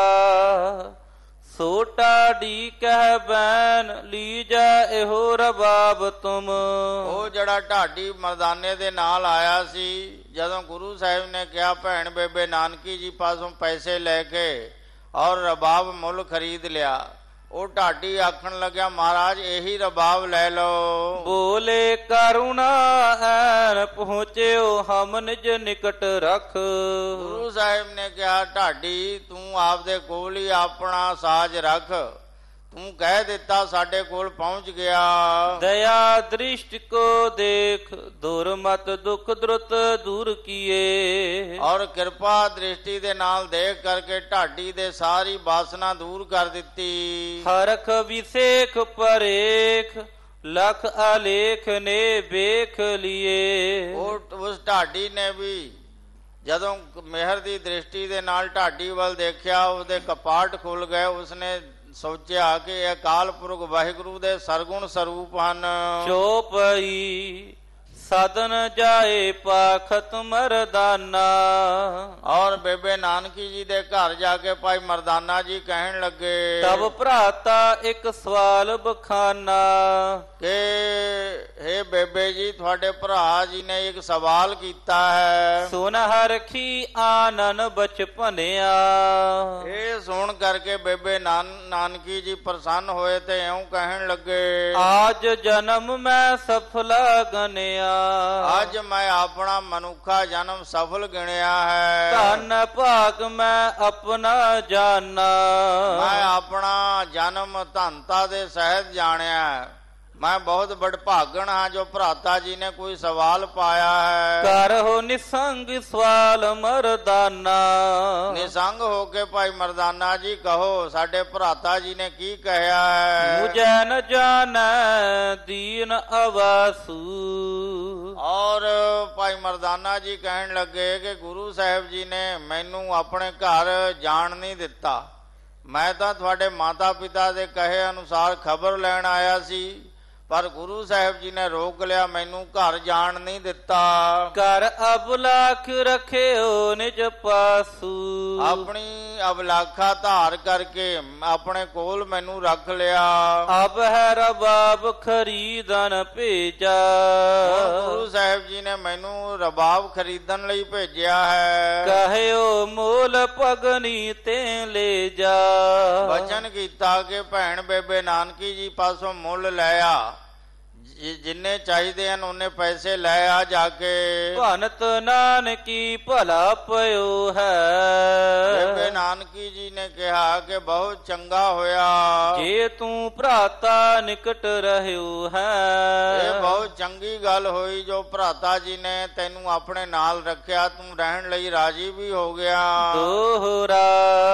ਸੋਟਾ ਡੀ ਕਹਿ ਬੈਨ ਲੀਜੈ ਇਹੋ ਰਬਾਬ ਤੁਮ। ਉਹ ਜਿਹੜਾ ਢਾਡੀ ਮਰਦਾਨੇ ਦੇ ਨਾਲ ਆਇਆ ਸੀ, ਜਦੋਂ ਗੁਰੂ ਸਾਹਿਬ ਨੇ ਕਿਹਾ ਭੈਣ ਬੇਬੇ ਨਾਨਕੀ ਜੀ ਪਾਸੋਂ ਪੈਸੇ ਲੈ ਕੇ ਔਰ ਰਬਾਬ ਮੁੱਲ ਖਰੀਦ ਲਿਆ, ਉਹ ਢਾਡੀ ਆਖਣ ਲੱਗਿਆ, ਮਹਾਰਾਜ ਇਹੀ ਰਬਾਬ ਲੈ ਲਓ। ਬੋਲੇ ਕਰੁਣਾ ਐਨ ਪਹੁੰਚਿਓ ਹਮ ਨਿਜ ਨਿਕਟ ਰਖ। ਗੁਰੂ ਸਾਹਿਬ ਨੇ ਕਿਹਾ, ਢਾਡੀ ਤੂੰ ਆਪਦੇ ਕੋਲ ਹੀ ਆਪਣਾ ਸਾਜ ਰੱਖ, ਤੂੰ ਕਹਿ ਦਿੱਤਾ ਸਾਡੇ ਕੋਲ ਪਹੁੰਚ ਗਿਆ। ਦਇਆ ਦ੍ਰਿਸ਼ਟ ਕੋ ਦੇਖ ਦੁਰਮਤ ਦੁਖ ਦ੍ਰੁਤ ਦੂਰ ਕੀਏ। ਔਰ ਕਿਰਪਾ ਦ੍ਰਿਸ਼ਟੀ ਦੇ ਨਾਲ ਦੇਖ ਕਰਕੇ ਢਾਡੀ ਦੇ ਸਾਰੀ ਬਾਸਨਾ ਦੂਰ ਕਰ ਦਿੱਤੀ। ਹਰਖ ਵਿਸੇਖ ਪਰੇਖ ਲਖ ਆਲੇਖ ਨੇ ਵੇਖ ਲੀਏ। ਉਹ ਉਸ ਢਾਡੀ ਨੇ ਵੀ ਜਦੋਂ ਮਿਹਰ ਦੀ ਦ੍ਰਿਸ਼ਟੀ ਦੇ ਨਾਲ ਢਾਡੀ ਵੱਲ ਦੇਖਿਆ, ਉਹਦੇ ਕਪਾਟ ਖੁੱਲ ਗਏ। ਉਸਨੇ ਸੋਚਿਆ ਕਿ ਇਹ ਅਕਾਲ ਪੁਰਖ ਵਾਹਿਗੁਰੂ ਦੇ ਸਰਗੁਣ ਸਰੂਪ ਹਨ। ਚੌਪਈ ਸਦਨ ਜਾਏ ਪਾਖਤ ਮਰਦਾਨਾ। ਔਰ ਬੇਬੇ ਨਾਨਕੀ ਜੀ ਦੇ ਘਰ ਜਾ ਕੇ ਭਾਈ ਮਰਦਾਨਾ ਜੀ ਕਹਿਣ ਲੱਗੇ, ਤਬ ਭਰਾਤਾ ਇੱਕ ਸਵਾਲ ਬਖਾਨਾ। ਕਿ ਹੇ ਬੇਬੇ ਜੀ ਤੁਹਾਡੇ ਭਰਾ ਜੀ ਨੇ ਇੱਕ ਸਵਾਲ ਕੀਤਾ ਹੈ। ਸੁਨ ਹਰਖੀ ਆਨਨ ਬਚਪਨਿਆ। ਇਹ ਸੁਣ ਕਰਕੇ ਬੇਬੇ ਨਾਨ ਨਾਨਕੀ ਜੀ ਪ੍ਰਸੰਨ ਹੋਏ ਤੇ ਇਉਂ ਕਹਿਣ ਲੱਗੇ, ਆਜ ਜਨਮ ਮੈਂ ਸਫਲਾ ਗਨਿਆ। ਅੱਜ ਮੈਂ ਆਪਣਾ ਮਨੁੱਖਾ ਜਨਮ ਸਫਲ ਗਿਣਿਆ ਹੈ। ਧਨ ਭਾਗ ਮੈਂ ਆਪਣਾ ਜਾਨਾ, ਮੈਂ ਆਪਣਾ ਜਨਮ ਧਨਤਾ ਦੇ ਸਹਿਤ ਜਾਣਿਆ। ਮੈਂ ਬਹੁਤ ਵਡਭਾਗਣ ਹਾਂ ਜੋ ਭਰਾਤਾ ਜੀ ਨੇ ਕੋਈ ਸਵਾਲ ਪਾਇਆ ਹੈ। ਕਰਹੁ ਨਿਸੰਗ ਸਵਾਲ ਮਰਦਾਨਾ, ਨਿਸੰਗ ਹੋ ਕੇ ਭਾਈ ਮਰਦਾਨਾ ਜੀ ਕਹੋ ਸਾਡੇ ਭਰਾਤਾ ਜੀ ਨੇ ਕੀ ਕਹਿਆ ਹੈ। ਮੁਝੈ ਨ ਜਾਣੈ ਦੀਨ ਅਵਾਸੂ, ਔਰ ਭਾਈ ਮਰਦਾਨਾ ਜੀ ਕਹਿਣ ਲੱਗੇ ਕਿ ਗੁਰੂ ਸਾਹਿਬ ਜੀ ਨੇ ਮੈਨੂੰ ਆਪਣੇ ਘਰ ਜਾਣ ਨਹੀਂ ਦਿੱਤਾ। ਮੈਂ ਤਾਂ ਤੁਹਾਡੇ ਮਾਤਾ ਪਿਤਾ ਦੇ ਕਹੇ ਅਨੁਸਾਰ ਖਬਰ ਲੈਣ ਆਇਆ ਸੀ, ਪਰ ਗੁਰੂ ਸਾਹਿਬ ਜੀ ਨੇ ਰੋਕ ਲਿਆ, ਮੈਨੂੰ ਘਰ ਜਾਣ ਨਹੀਂ ਦਿੱਤਾ। ਕਰ ਅਬਲਾਖ ਰਖਿਓ ਨਿਜ ਪਾਸੂ, ਆਪਣੀ ਅਬਲਾਖਾ ਧਾਰ ਕਰਕੇ ਆਪਣੇ ਕੋਲ ਮੈਨੂੰ ਰੱਖ ਲਿਆ। ਅਬ ਹੈ ਰਬਾਬ ਖਰੀਦਨ ਭੇਜਾ, ਗੁਰੂ ਸਾਹਿਬ ਜੀ ਨੇ ਮੈਨੂੰ ਰਬਾਬ ਖਰੀਦਣ ਲਈ ਭੇਜਿਆ ਹੈ। ਕਹਿਓ ਮੂਲ ਭਗਨੀ ਤੇ ਲੈ ਜਾ, ਵਚਨ ਕੀਤਾ ਕਿ ਭੈਣ ਬੇਬੇ ਨਾਨਕੀ ਜੀ ਪਾਸੋਂ ਮੁੱਲ ਲੈ ਆ, ਜਿੰਨੇ ਚਾਹੀਦੇ ਹਨ ਉਹਨੇ ਪੈਸੇ ਲੈ ਆ ਜਾ ਕੇ। ਭਨਤ ਨਾਨਕੀ ਭਲਾ ਪਇਓ ਹੈ, ਬੇਬੇ ਨਾਨਕੀ ਜੀ ਨੇ ਕਿਹਾ ਕਿ ਬਹੁਤ ਚੰਗਾ ਹੋਇਆ ਜੇ ਤੂੰ ਭਰਾਤਾ ਨਿਕਟ ਰਹਿਓ ਹੈ। ਇਹ ਬਹੁਤ ਚੰਗੀ ਗੱਲ ਹੋਈ ਜੋ ਭਰਾਤਾ ਜੀ ਨੇ ਤੈਨੂੰ ਆਪਣੇ ਨਾਲ ਰੱਖਿਆ, ਤੂੰ ਰਹਿਣ ਲਈ ਰਾਜੀ ਵੀ ਹੋ ਗਿਆ। ਦੋਹਰਾ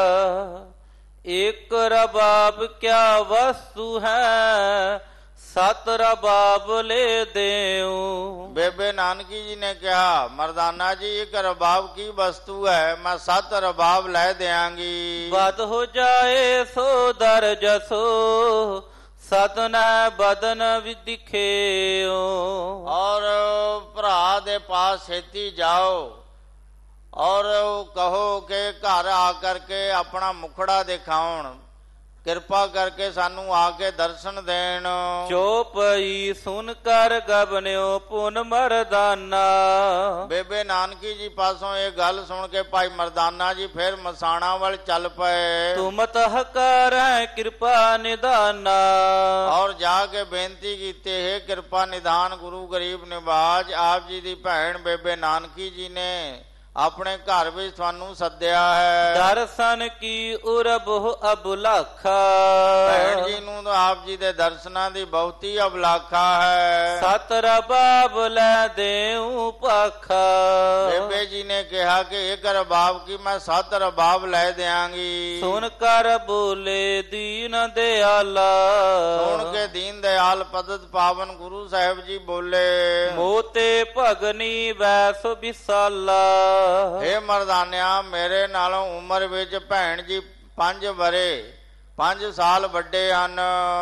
ਇੱਕ ਰਬਾਬ ਕਿਆ ਵਸਤੂ ਹੈ, ਸਤ ਰਬਾਬ ਲੈ ਦੇਉ। ਬੇਬੇ ਨਾਨਕੀ ਜੀ ਨੇ ਕਿਹਾ ਮਰਦਾਨਾ ਜੀ ਇੱਕ ਰਬਾਬ ਕੀ ਵਸਤੂ ਹੈ, ਮੈਂ ਸੱਤ ਰਬਾਬ ਲੈ ਦਿਆਂਗੀ। ਬਦ ਹੋ ਜਾਏ ਸੋ ਦਰ ਜਸੋ, ਸਤਨ ਬਦਨ ਵਿਦਿਖੇਓ। ਔਰ ਭਰਾ ਦੇ ਪਾਸ ਛੇਤੀ ਜਾਓ ਔਰ ਕਹੋ ਕਿ ਘਰ ਆ ਕਰਕੇ ਆਪਣਾ ਮੁਖੜਾ ਦਿਖਾਉਣ, ਕਿਰਪਾ ਕਰਕੇ ਸਾਨੂੰ ਆ ਕੇ ਦਰਸ਼ਨ ਦੇਣ। ਚੋਪਈ ਸੁਨ ਕਰ ਗਬਨਿਓ ਪੁਨ ਮਰਦਾਨਾ, ਬੇਬੇ ਨਾਨਕੀ ਜੀ ਪਾਸੋਂ ਇਹ ਗੱਲ ਸੁਣ ਕੇ ਭਾਈ ਮਰਦਾਨਾ ਜੀ ਫਿਰ ਮਸਾਣਾ ਵੱਲ ਚੱਲ ਪਏ। ਤੁਮਤ ਹਕਾਰੈ ਕਿਰਪਾ ਨਿਦਾਨਾ, ਔਰ ਜਾ ਕੇ ਬੇਨਤੀ ਕੀਤੀ ਹੈ ਕਿਰਪਾ ਨਿਦਾਨ ਗੁਰੂ ਗਰੀਬ ਨਿਵਾਜ ਆਪ ਜੀ ਦੀ ਭੈਣ ਬੇਬੇ ਨਾਨਕੀ ਜੀ ਨੇ ਆਪਣੇ ਘਰ ਵਿੱਚ ਤੁਹਾਨੂੰ ਸੱਦਿਆ ਹੈ। ਦਰਸ਼ਨ ਕੀ ਉਰਬਹੁ ਅਬੁਲਾਖਾ, ਭੈਣ ਜੀ ਨੂੰ ਤਾਂ ਆਪ ਜੀ ਦੇ ਦਰਸ਼ਨਾਂ ਦੀ ਬਹੁਤੀ ਅਬਲਾਖਾ ਹੈ। ਸਤ ਰਬਾਬ ਲੈ ਦੇਉ ਪਾਖਾ, ਬੇਬੇ ਜੀ ਨੇ ਕਿਹਾ ਕਿ ਇੱਕ ਰਬਾਬ ਕੀ ਮੈਂ ਸੱਤ ਰਬਾਬ ਲੈ ਦਿਆਂਗੀ। ਸੁਨ ਕਰ ਬੋਲੇ ਦੀਨ ਦਿਆਲਾ, ਸੁਣ ਕੇ ਦੀਨ ਦਿਆਲ ਪਦਤ ਪਾਵਨ ਗੁਰੂ ਸਾਹਿਬ ਜੀ ਬੋਲੇ ਮੋਤੇ ਭਗਨੀ ਵੈਸ ਵਿਸਾਲਾ। ਹੇ ਮਰਦਾਨਿਆ ਮੇਰੇ ਨਾਲੋਂ ਉਮਰ ਵਿੱਚ ਭੈਣ ਜੀ ਪੰਜ ਵਰੇ ਪੰਜ ਸਾਲ ਵੱਡੇ ਹਨ।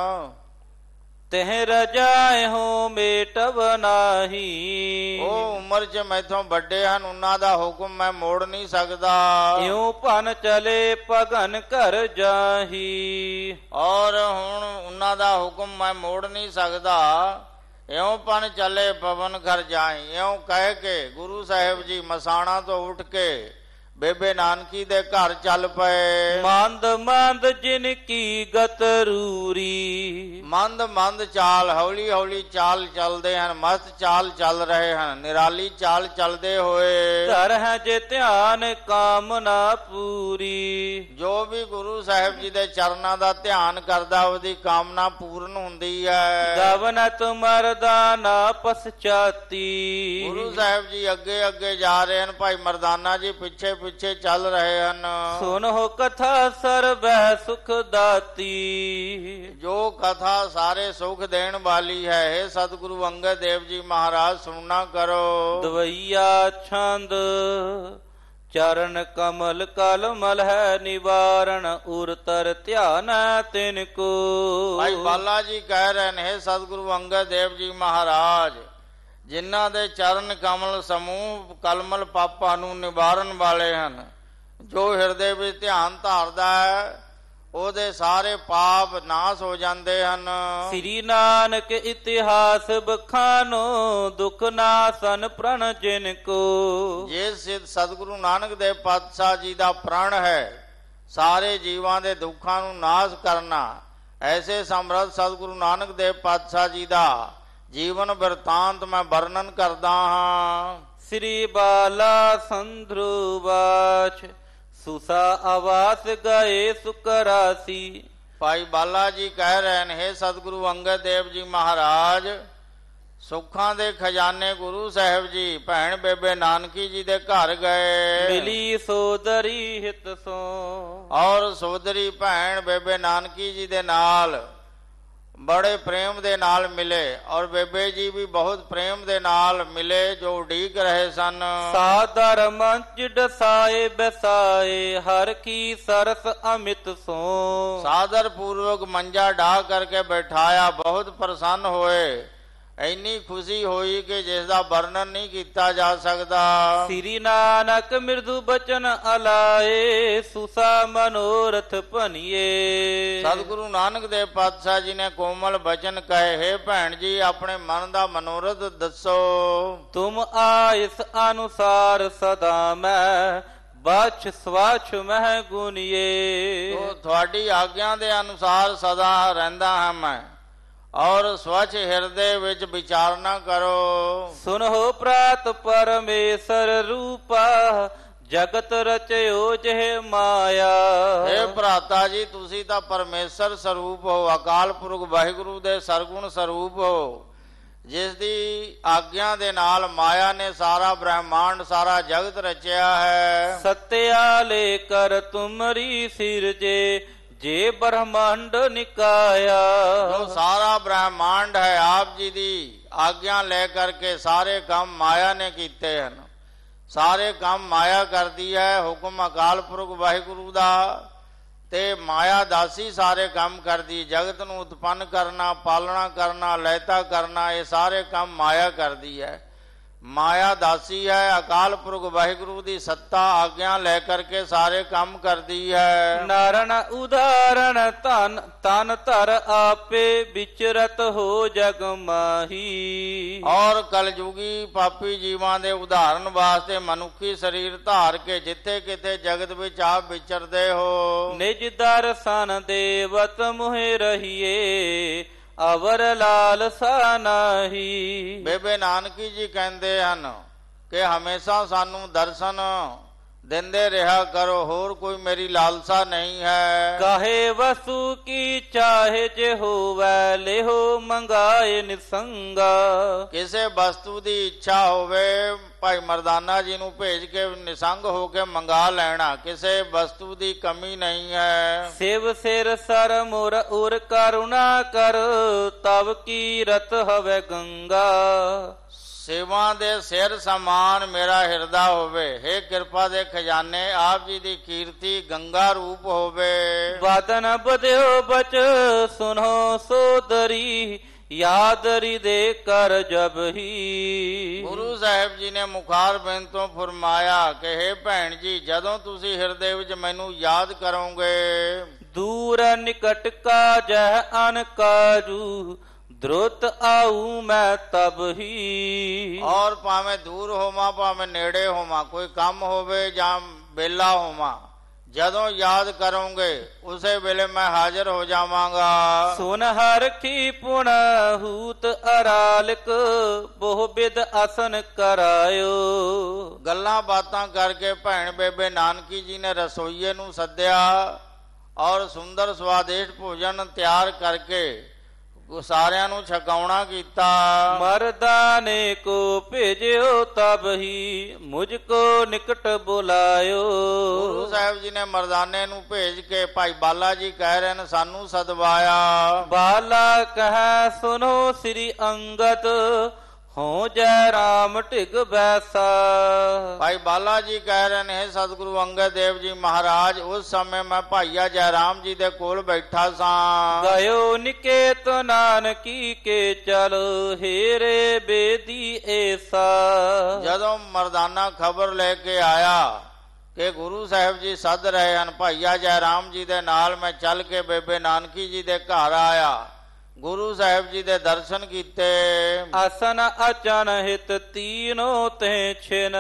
ਤਹ ਰਜਾਏ ਹੋ ਮੇਟਵ ਨਾਹੀ, ਉਹ ਉਮਰ 'ਚ ਮੈਥੋਂ ਵੱਡੇ ਹਨ, ਉਹਨਾਂ ਦਾ ਹੁਕਮ ਮੈਂ ਮੋੜ ਨਹੀਂ ਸਕਦਾ। ਇਉ ਭਨ ਚਲੇ ਭਗਨ ਘਰ ਜਾਹੀ, ਔਰ ਹੁਣ ਉਹਨਾਂ ਦਾ ਹੁਕਮ ਮੈਂ ਮੋੜ ਨਹੀਂ ਸਕਦਾ। ਇਉਂ ਪਨ ਚੱਲੇ ਪਵਨ ਘਰ ਜਾਏ, ਇਉਂ ਕਹਿ ਕੇ ਗੁਰੂ ਸਾਹਿਬ ਜੀ ਮਸਾਣਾ ਤੋਂ ਉੱਠ ਕੇ ਬੇਬੇ ਨਾਨਕੀ ਦੇ ਘਰ ਚੱਲ ਪਏ। ਮੰਦ ਮੰਦ ਜਿਨ ਕੀ ਗਤਰੂਰੀ, ਮੰਦ ਮੰਦ ਚਾਲ ਹੌਲੀ ਹੌਲੀ ਚਾਲ ਚੱਲਦੇ ਹਨ, ਮਸਤ ਚਾਲ ਚੱਲ ਰਹੇ ਹਨ, ਨਿਰਾਲੀ ਚਾਲ ਚੱਲਦੇ ਹੋਏ। ਧਰ ਹੈ ਜੇ ਧਿਆਨ ਕਾਮਨਾ ਪੂਰੀ, ਜੋ ਵੀ ਗੁਰੂ ਸਾਹਿਬ ਜੀ ਦੇ ਚਰਨਾਂ ਦਾ ਧਿਆਨ ਕਰਦਾ ਉਹਦੀ ਕਾਮਨਾ ਪੂਰਨ ਹੁੰਦੀ ਹੈ। ਗਵਨਤ ਮਰਦਾਨਾ ਪਸਚਾਤੀ, ਗੁਰੂ ਸਾਹਿਬ ਜੀ ਅੱਗੇ ਅੱਗੇ ਜਾ ਰਹੇ ਹਨ, ਭਾਈ ਮਰਦਾਨਾ ਜੀ ਪਿੱਛੇ ਪਿੱਛੇ ਚੱਲ ਰਹੇ ਹਨ। ਸੁਨੋ ਕਥਾ ਸਰਬੈ ਸੁਖ ਦਾਤੀ, ਜੋ ਕਥਾ ਸਾਰੇ ਸੁਖ ਦੇਣ ਵਾਲੀ ਹੈ। हे ਸਤਿਗੁਰੂ ਅੰਗਦ ਦੇਵ ਜੀ ਮਹਾਰਾਜ ਸੁਣਨਾ ਕਰੋ। ਦਵਈਆ ਛੰਦ ਚਰਨ ਕਮਲ ਕਲਮਲ ਹੈ ਨਿਵਾਰਣ ਉਰਤਰ ਧਿਆਨ ਤਿਨ ਕੋ। ਭਾਈ ਬਾਲਾ ਜੀ ਕਹਿ ਰਹੇ ਨੇ हे ਸਤਿਗੁਰੂ ਅੰਗਦ ਦੇਵ ਜੀ ਮਹਾਰਾਜ, ਜਿਨ੍ਹਾਂ ਦੇ ਚਰਨ ਕਮਲ ਸਮੂਹ ਕਲਮਲ ਪਾਪਾਂ ਨੂੰ ਨਿਵਾਰਨ ਵਾਲੇ ਹਨ, ਜੋ ਹਿਰਦੇ ਵਿੱਚ ਧਿਆਨ ਧਾਰਦਾ ਹੈ ਉਹਦੇ ਸਾਰੇ ਪਾਪ ਨਾਸ ਹੋ ਜਾਂਦੇ ਹਨ। ਸ੍ਰੀ ਨਾਨਕ ਇਤਿਹਾਸ ਬਖਾਨੋ ਦੁਖ ਨਾਸਨ ਪ੍ਰਣ ਜਿਨ ਕੋ। ਜੇ ਸਿੱਧ ਸਤਿਗੁਰੂ ਨਾਨਕ ਦੇਵ ਪਾਤਸ਼ਾਹ ਜੀ ਦਾ ਪ੍ਰਣ ਹੈ ਸਾਰੇ ਜੀਵਾਂ ਦੇ ਦੁੱਖਾਂ ਨੂੰ ਨਾਸ ਕਰਨਾ, ਐਸੇ ਸਮਰੱਥ ਸਤਿਗੁਰੂ ਨਾਨਕ ਦੇਵ ਪਾਤਸ਼ਾਹ ਜੀ ਦਾ ਜੀਵਨ ਬਿਰਤਾਂਤ ਮੈਂ ਵਰਣਨ ਕਰਦਾ ਹਾਂ। ਸ੍ਰੀ ਬਾਲਾ ਸੰਧਰੂ ਬਾਛ ਸੁਸਾ ਆਵਾਸ ਗਏ ਸੁਕਰਾਸੀ। ਭਾਈ ਬਾਲਾ ਜੀ ਕਹਿ ਰਹੇ ਨੇ, ਹੇ ਸਤਿਗੁਰੂ ਅੰਗਦ ਦੇਵ ਜੀ ਮਹਾਰਾਜ, ਸੁੱਖਾਂ ਦੇ ਖਜ਼ਾਨੇ ਗੁਰੂ ਸਾਹਿਬ ਜੀ ਭੈਣ ਬੇਬੇ ਨਾਨਕੀ ਜੀ ਦੇ ਘਰ ਗਏ। ਮਿਲੀ ਸੋਦਰੀ ਹਿਤ ਸੋ। ਔਰ ਸੋਦਰੀ ਭੈਣ ਬੇਬੇ ਨਾਨਕੀ ਜੀ ਦੇ ਨਾਲ ਬੜੇ ਪ੍ਰੇਮ ਦੇ ਨਾਲ ਮਿਲੇ, ਔਰ ਬੇਬੇ ਜੀ ਵੀ ਬਹੁਤ ਪ੍ਰੇਮ ਦੇ ਨਾਲ ਮਿਲੇ, ਜੋ ਉਡੀਕ ਰਹੇ ਸਨ। ਸਾਦਰ ਮੰਚ ਡਸਾਏ ਬਸਾਏ ਹਰ ਕੀ ਸਰਸ ਅਮਿਤ ਸੋ। ਸਾਦਰ ਪੂਰਵਕ ਮੰਜਾ ਢਾ ਕਰਕੇ ਬਿਠਾਇਆ, ਬਹੁਤ ਪ੍ਰਸੰਨ ਹੋਏ। ਇੰਨੀ ਖੁਸ਼ੀ ਹੋਈ ਕਿ ਜਿਸ ਦਾ ਵਰਣਨ ਨਹੀਂ ਕੀਤਾ ਜਾ ਸਕਦਾ। ਸ੍ਰੀ ਨਾਨਕ ਮਿਰਦੂ ਬਚਨ ਅਲਾਏ ਸੁਸਾ ਮਨੋਰਥ ਭਨੀਏ। ਸਤਿਗੁਰੂ ਨਾਨਕ ਦੇਵ ਪਾਤਸ਼ਾਹ ਜੀ ਨੇ ਕੋਮਲ ਬਚਨ ਕਹੇ, ਹੇ ਭੈਣ ਜੀ ਆਪਣੇ ਮਨ ਦਾ ਮਨੋਰਥ ਦੱਸੋ। ਤੁਮ ਆਇਸ ਅਨੁਸਾਰ ਸਦਾ ਮੈਂ ਬਾਛ ਸਵਾਛ ਮਹਿ ਗੁਨੀਏ। ਤੋ ਤੁਹਾਡੀ ਆਗਿਆ ਦੇ ਅਨੁਸਾਰ ਸਦਾ ਰਹਿੰਦਾ ਹਾਂ ਮੈਂ, ਔਰ ਸਵੱਛ ਹਿਰਦੇ ਵਿੱਚ ਵਿਚਾਰਨਾ ਕਰੋ। ਸੁਨੋ ਪ੍ਰਾਤ ਪਰਮੇਸ਼ਰ ਰੂਪਾ ਜਗਤ ਰਚਿਓ ਜਿਹ ਮਾਇਆ। ਹੇ ਭਰਾਤਾ ਜੀ, ਤੁਸੀਂ ਤਾਂ ਪਰਮੇਸ਼ਰ ਸਰੂਪ ਹੋ, ਅਕਾਲ ਪੁਰਖ ਵਾਹਿਗੁਰੂ ਦੇ ਸਰਗੁਣ ਸਰੂਪ ਹੋ, ਜਿਸ ਦੀ ਆਗਿਆ ਦੇ ਨਾਲ ਮਾਇਆ ਨੇ ਸਾਰਾ ਬ੍ਰਹਮਾਂਡ ਸਾਰਾ ਜਗਤ ਰਚਿਆ ਹੈ। ਸਤਿਆ ਲੈ ਕਰ ਤੁਮਰੀ ਸਿਰਜੇ ਜੇ ਬ੍ਰਹਮੰਡ ਨਿਕਾਇਆ। ਜੋ ਸਾਰਾ ਬ੍ਰਹਮਾਂਡ ਹੈ ਆਪ ਜੀ ਦੀ ਆਗਿਆ ਲੈ ਕਰਕੇ ਸਾਰੇ ਕੰਮ ਮਾਇਆ ਨੇ ਕੀਤੇ ਹਨ। ਸਾਰੇ ਕੰਮ ਮਾਇਆ ਕਰਦੀ ਹੈ, ਹੁਕਮ ਅਕਾਲ ਪੁਰਖ ਵਾਹਿਗੁਰੂ ਦਾ, ਤੇ ਮਾਇਆ ਦਾਸੀ ਸਾਰੇ ਕੰਮ ਕਰਦੀ। ਜਗਤ ਨੂੰ ਉਤਪੰਨ ਕਰਨਾ, ਪਾਲਣਾ ਕਰਨਾ, ਲਹਿਤਾ ਕਰਨਾ, ਇਹ ਸਾਰੇ ਕੰਮ ਮਾਇਆ ਕਰਦੀ ਹੈ। ਮਾਇਆ ਦਾਸੀ ਹੈ, ਅਕਾਲ ਪੁਰਖ ਵਾਹਿਗੁਰੂ ਦੀ ਸੱਤਾ ਆਗਿਆ ਲੈ ਕਰਕੇ ਸਾਰੇ ਕੰਮ ਕਰਦੀ ਹੈ। ਨਾਰਨ ਉਦਾਹਰਣ ਧਨ ਤਨ ਧਰ ਆਪੇ ਵਿਚਰਤ ਹੋ ਜਗ ਮਾਹੀ। ਔਰ ਕਲਯੁਗੀ ਪਾਪੀ ਜੀਵਾਂ ਦੇ ਉਦਾਹਰਨ ਵਾਸਤੇ ਮਨੁੱਖੀ ਸਰੀਰ ਧਾਰ ਕੇ ਜਿੱਥੇ ਕਿਤੇ ਜਗਤ ਵਿੱਚ ਆਪ ਵਿਚਰਦੇ ਹੋ। ਨਿਜ ਦਰਸ਼ਨ ਦੇਵਤ ਮੁਹਿ ਰਹੀਏ ਅਵਰ ਲਾਲਸਾ ਨਾਹੀ। ਬੇਬੇ ਨਾਨਕੀ ਜੀ ਕਹਿੰਦੇ ਹਨ ਕਿ ਹਮੇਸ਼ਾ ਸਾਨੂੰ ਦਰਸ਼ਨ ਦਿੰਦੇ ਰਿਹਾ ਕਰੋ, ਹੋਰ ਕੋਈ ਮੇਰੀ ਲਾਲਸਾ ਨਹੀਂ ਹੈ। ਕਾਹੇ ਵਸੂ ਕੀ ਚਾਹੇ ਜੇ ਹੋਵੈ ਲਿਹੋ ਮੰਗਾਏ ਨਿਸੰਗਾ। ਕਿਸੇ ਵਸਤੂ ਦੀ ਇੱਛਾ ਹੋਵੇ, ਭਾਈ ਮਰਦਾਨਾ ਜੀ ਨੂੰ ਭੇਜ ਕੇ ਨਿਸੰਗ ਹੋ ਕੇ ਮੰਗਾ ਲੈਣਾ, ਕਿਸੇ ਵਸਤੂ ਦੀ ਕਮੀ ਨਹੀਂ ਹੈ। ਸਿਵ ਸਿਰ ਸਰ ਮੁਰ ਉਰ ਕਰੁਣਾ ਕਰ ਤਵ ਕੀਰਤ ਹਵੇ ਗੰਗਾ। ਸੇਵਾ ਦੇ ਸਿਰ ਸਮਾਨ ਮੇਰਾ ਹਿਰਦਾ ਹੋਵੇ, ਹੇ ਕਿਰਪਾ ਦੇ ਖਜ਼ਾਨੇ ਆਪ ਜੀ ਦੀ ਕੀਰਤੀ ਗੰਗਾ ਰੂਪ ਹੋਵੇ। ਵਦਨ ਬਧਿਓ ਬਚ ਸੁਨੋ ਸੋਦਰੀ ਯਾਦਰੀ ਦੇ ਕਰ ਜਬ ਹੀ। ਗੁਰੂ ਸਾਹਿਬ ਜੀ ਨੇ ਮੁਖਾਰ ਬਿੰਦ ਤੋਂ ਫਰਮਾਇਆ ਕਿ ਹੇ ਭੈਣ ਜੀ, ਜਦੋਂ ਤੁਸੀਂ ਹਿਰਦੇ ਵਿੱਚ ਮੈਨੂੰ ਯਾਦ ਕਰੋਗੇ, ਦੂਰ ਨਿਕਟ ਕਾ ਜਹ ਅਨ ਕਾਜੂ ਦ੍ਰੁਤ ਆਊ ਮੈਂ ਤਬ ਹੀ। ਔਰ ਭਾਵੇਂ ਦੂਰ ਹੋਵਾਂ ਭਾਵੇਂ ਨੇੜੇ ਹੋਵਾਂ, ਕੋਈ ਕੰਮ ਹੋਵੇ ਜਾਂ ਬੇਲਾ ਹੋਵਾਂ, ਜਦੋਂ ਯਾਦ ਕਰੋਗੇ ਉਸੇ ਵੇਲੇ ਮੈਂ ਹਾਜ਼ਰ ਹੋ ਜਾਵਾਂਗਾ। ਸੁਨ ਹਰਖੀ ਪੁਣ ਹੂਤ ਅਰਾਲਿਕ ਬਹੁ ਬਿਦ ਆਸਨ ਕਰਾਇਓ। ਗੱਲਾਂ ਬਾਤਾਂ ਕਰਕੇ ਭੈਣ ਬੇਬੇ ਨਾਨਕੀ ਜੀ ਨੇ ਰਸੋਈਏ ਨੂੰ ਸੱਦਿਆ ਔਰ ਸੁੰਦਰ ਸਵਾਦਿਸ਼ਟ ਭੋਜਨ ਤਿਆਰ ਕਰਕੇ ਸਾਰਿਆਂ ਨੂੰ ਛਕਾਉਣਾ ਕੀਤਾ। ਮਰਦਾਨੇ ਕੋ ਭੇਜਿਓ ਤਬ ਹੀ ਮੁਝ ਕੋ ਨਿਕਟ ਬੁਲਾਇਓ। ਗੁਰੂ ਸਾਹਿਬ ਜੀ ਨੇ ਮਰਦਾਨੇ ਨੂੰ ਭੇਜ ਕੇ ਭਾਈ ਬਾਲਾ ਜੀ ਕਹਿ ਰਹੇ ਨੇ ਸਾਨੂੰ ਸਦਵਾਇਆ। ਬਾਲਾ ਕਹੈ ਸੁਨੋ ਸ੍ਰੀ ਅੰਗਦ ਹੋ ਜੈ ਰਾਮ ਢਿਗ ਬੈਸਾ। ਭਾਈ ਬਾਲਾ ਜੀ ਕਹਿ ਰਹੇ ਨੇ ਸਤਿਗੁਰੂ ਅੰਗਦ ਦੇਵ ਜੀ ਮਹਾਰਾਜ, ਉਸ ਸਮੇਂ ਮੈਂ ਭਾਈਆ ਜੈ ਰਾਮ ਜੀ ਦੇ ਕੋਲ ਬੈਠਾ ਸਾਂ। ਗਇਓ ਨਿਕੇਤ ਨਾਨਕੀ ਕੇ ਚਲ ਹੇਰੇ ਬੇਦੀ ਏਸਾ। ਜਦੋਂ ਮਰਦਾਨਾ ਖਬਰ ਲੈ ਕੇ ਆਇਆ ਕਿ ਗੁਰੂ ਸਾਹਿਬ ਜੀ ਸੱਦ ਰਹੇ ਹਨ, ਭਾਈਆ ਜੈ ਰਾਮ ਜੀ ਦੇ ਨਾਲ ਮੈਂ ਚੱਲ ਕੇ ਬੇਬੇ ਨਾਨਕੀ ਜੀ ਦੇ ਘਰ ਆਇਆ, ਗੁਰੂ ਸਾਹਿਬ ਜੀ ਦੇ ਦਰਸ਼ਨ ਕੀਤੇ। ਆਸਨ ਅਚਨ ਹਿਤ ਤੀਨੋ ਤੇ ਛਿਨ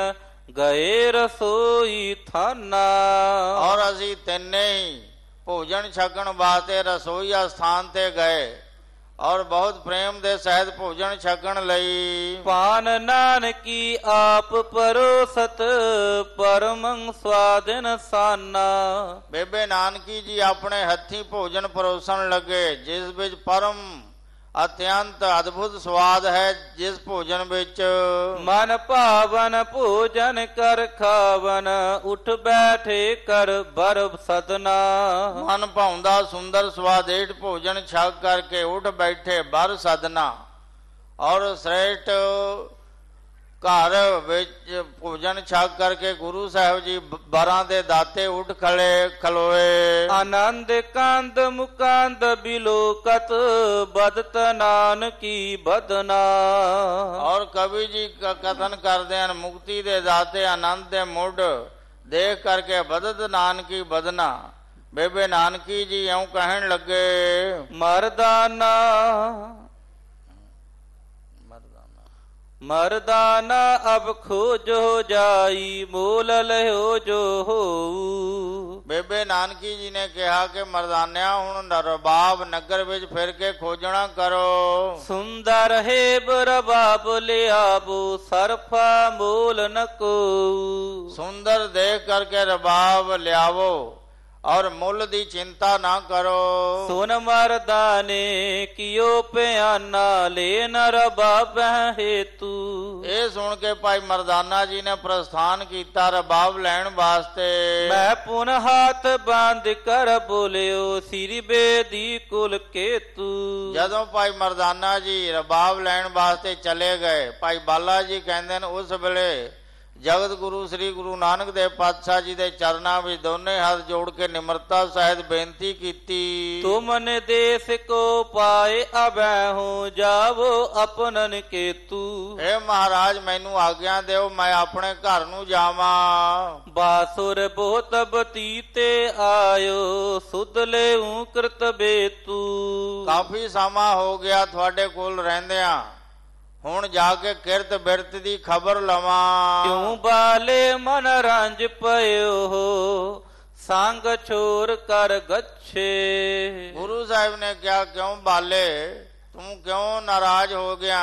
ਗਏ ਰਸੋਈ ਥਾਨਾ। ਔਰ ਅਸੀਂ ਤਿੰਨੇ ਹੀ ਭੋਜਨ ਛਕਣ ਵਾਸਤੇ ਰਸੋਈਆ ਸਥਾਨ ਤੇ ਗਏ। ਔਰ ਬਹੁਤ ਪ੍ਰੇਮ ਦੇ ਸਹਿਤ ਭੋਜਨ ਛਕਣ ਲਈ। ਪਾਨ ਨਾਨਕੀ ਆਪ ਪਰੋਸਤ ਪਰਮੰ ਸਵਾਦਨ ਸਾਨਾ। ਬੇਬੇ ਨਾਨਕੀ ਜੀ ਆਪਣੇ ਹੱਥੀਂ ਭੋਜਨ ਪਰੋਸਣ ਲੱਗੇ, ਜਿਸ ਵਿੱਚ ਪਰਮ ਅਤਿਅੰਤ ਅਦਭੁਤ ਸਵਾਦ ਹੈ। ਜਿਸ ਭੋਜਨ ਵਿੱਚ ਮਨ ਭਾਵਨ ਭੋਜਨ ਕਰ ਖਾਵਨ ਉਠ ਬੈਠੇ ਕਰ ਬਰ ਸਦਨਾ। ਮਨ ਭਾਉਂਦਾ ਸੁੰਦਰ ਸਵਾਦੇਟ ਭੋਜਨ ਛਕ ਕਰਕੇ ਉੱਠ ਬੈਠੇ ਬਰ ਸਦਨਾ। ਔਰ ਸ੍ਰੇਸ਼ਟ ਘਰ ਵਿੱਚ ਭੋਜਨ ਛਕ ਕਰਕੇ ਗੁਰੂ ਸਾਹਿਬ ਜੀ ਬਰਾਂ ਦੇ ਦਾਤੇ ਉੱਠ ਖੜੇ ਖਲੋਏ। ਆਨੰਦ ਕੰਦ ਮੁਕੰਦ ਬਿਲੋਕਤ ਬਦਤ ਨਾਨਕੀ ਬਦਨਾ। ਔਰ ਕਵੀ ਜੀ ਕਥਨ ਕਰਦੇ ਹਨ, ਮੁਕਤੀ ਦੇ ਦਾਤੇ ਆਨੰਦ ਦੇ ਮੁੱਢ ਦੇਖ ਕਰਕੇ ਬਦਤ ਨਾਨਕੀ ਬਦਨਾ। ਬੇਬੇ ਨਾਨਕੀ ਜੀ ਇਉਂ ਕਹਿਣ ਲੱਗੇ, ਮਰਦਾਨਾ ਮਰਦਾਨਾ ਅਬ ਖੋਜੋ ਜਾਈ ਮੋਲ ਲਿਓ ਜੋ ਹੋਊ। ਬੇਬੇ ਨਾਨਕੀ ਜੀ ਨੇ ਕਿਹਾ ਕਿ ਮਰਦਾਨਿਆਂ ਹੁਣ ਰਬਾਬ ਨਗਰ ਵਿੱਚ ਫਿਰ ਕੇ ਖੋਜਣਾ ਕਰੋ। ਸੁੰਦਰ ਹੈ ਰਬਾਬ ਲਿਆਬੋ ਸਰਫਾ ਮੋਲ ਨ ਕੋ। ਸੁੰਦਰ ਦੇਖ ਕਰਕੇ ਰਬਾਬ ਲਿਆਵੋ ਔਰ ਮੁੱਲ ਦੀ ਚਿੰਤਾ ਨਾ ਕਰੋ। ਸੁਨ ਮਰਦਾਨੇ ਕਿਉ ਪਿਆਨਾ ਲੈ ਨ ਰਬਾਬ ਹੇਤੂ। ਇਹ ਸੁਣ ਕੇ ਭਾਈ ਮਰਦਾਨਾ ਜੀ ਨੇ ਪ੍ਰਸਥਾਨ ਕੀਤਾ ਰਬਾਬ ਲੈਣ ਵਾਸਤੇ। ਮੈਂ ਪੁਨ ਹੱਥ ਬੰਦ ਕਰ ਬੋਲਿਓ ਸਿਰ ਬੇਦੀ ਕੁਲ ਕੇਤੂ। ਜਦੋਂ ਭਾਈ ਮਰਦਾਨਾ ਜੀ ਰਬਾਬ ਲੈਣ ਵਾਸਤੇ ਚਲੇ ਗਏ, ਭਾਈ ਬਾਲਾ ਜੀ ਕਹਿੰਦੇ ਨੇ ਉਸ ਵੇਲੇ ਜਗਤ ਗੁਰੂ ਸ੍ਰੀ ਗੁਰੂ ਨਾਨਕ ਦੇਵ ਪਾਤਸ਼ਾਹ ਜੀ ਦੇ ਚਰਨਾਂ ਵਿੱਚ ਦੋਨੇ ਹੱਥ ਜੋੜ ਕੇ ਨਿਮਰਤਾ ਸਹਿਤ ਬੇਨਤੀ ਕੀਤੀ। ਤੁਮਨ ਦੇਸ ਕੋ ਪਾਏ ਅਬੈ ਹੋ ਜਾਵੋ ਆਪਨਨ ਕੇਤੂ। ਇਹ ਮਹਾਰਾਜ ਮੈਨੂੰ ਆਗਿਆ ਦਿਓ, ਮੈਂ ਆਪਣੇ ਘਰ ਨੂੰ ਜਾਵਾਂ। ਬਾਸੁਰ ਬਹੁਤ ਬਤੀਤੇ ਆਇਓ ਸੁਧ ਲੈਉ ਕਰਤ ਬੇਤੂ। ਕਾਫੀ ਸਮਾਂ ਹੋ ਗਿਆ ਤੁਹਾਡੇ ਕੋਲ ਰਹਿੰਦਿਆਂ, ਹੁਣ ਜਾ ਕੇ ਕਿਰਤ ਬਿਰਤ ਦੀ ਖਬਰ ਲਵਾਂ। ਕਿਉਂ ਬਾਲੇ ਮਨ ਰੰਜ ਪਇਓ ਸੰਗ ਛੋਰ ਕਰ ਗੱਛੇ। ਗੁਰੂ ਸਾਹਿਬ ਨੇ ਕਿਹਾ, ਕਿਉਂ ਬਾਲੇ ਤੂੰ ਕਿਉਂ ਨਾਰਾਜ਼ ਹੋ ਗਿਆ,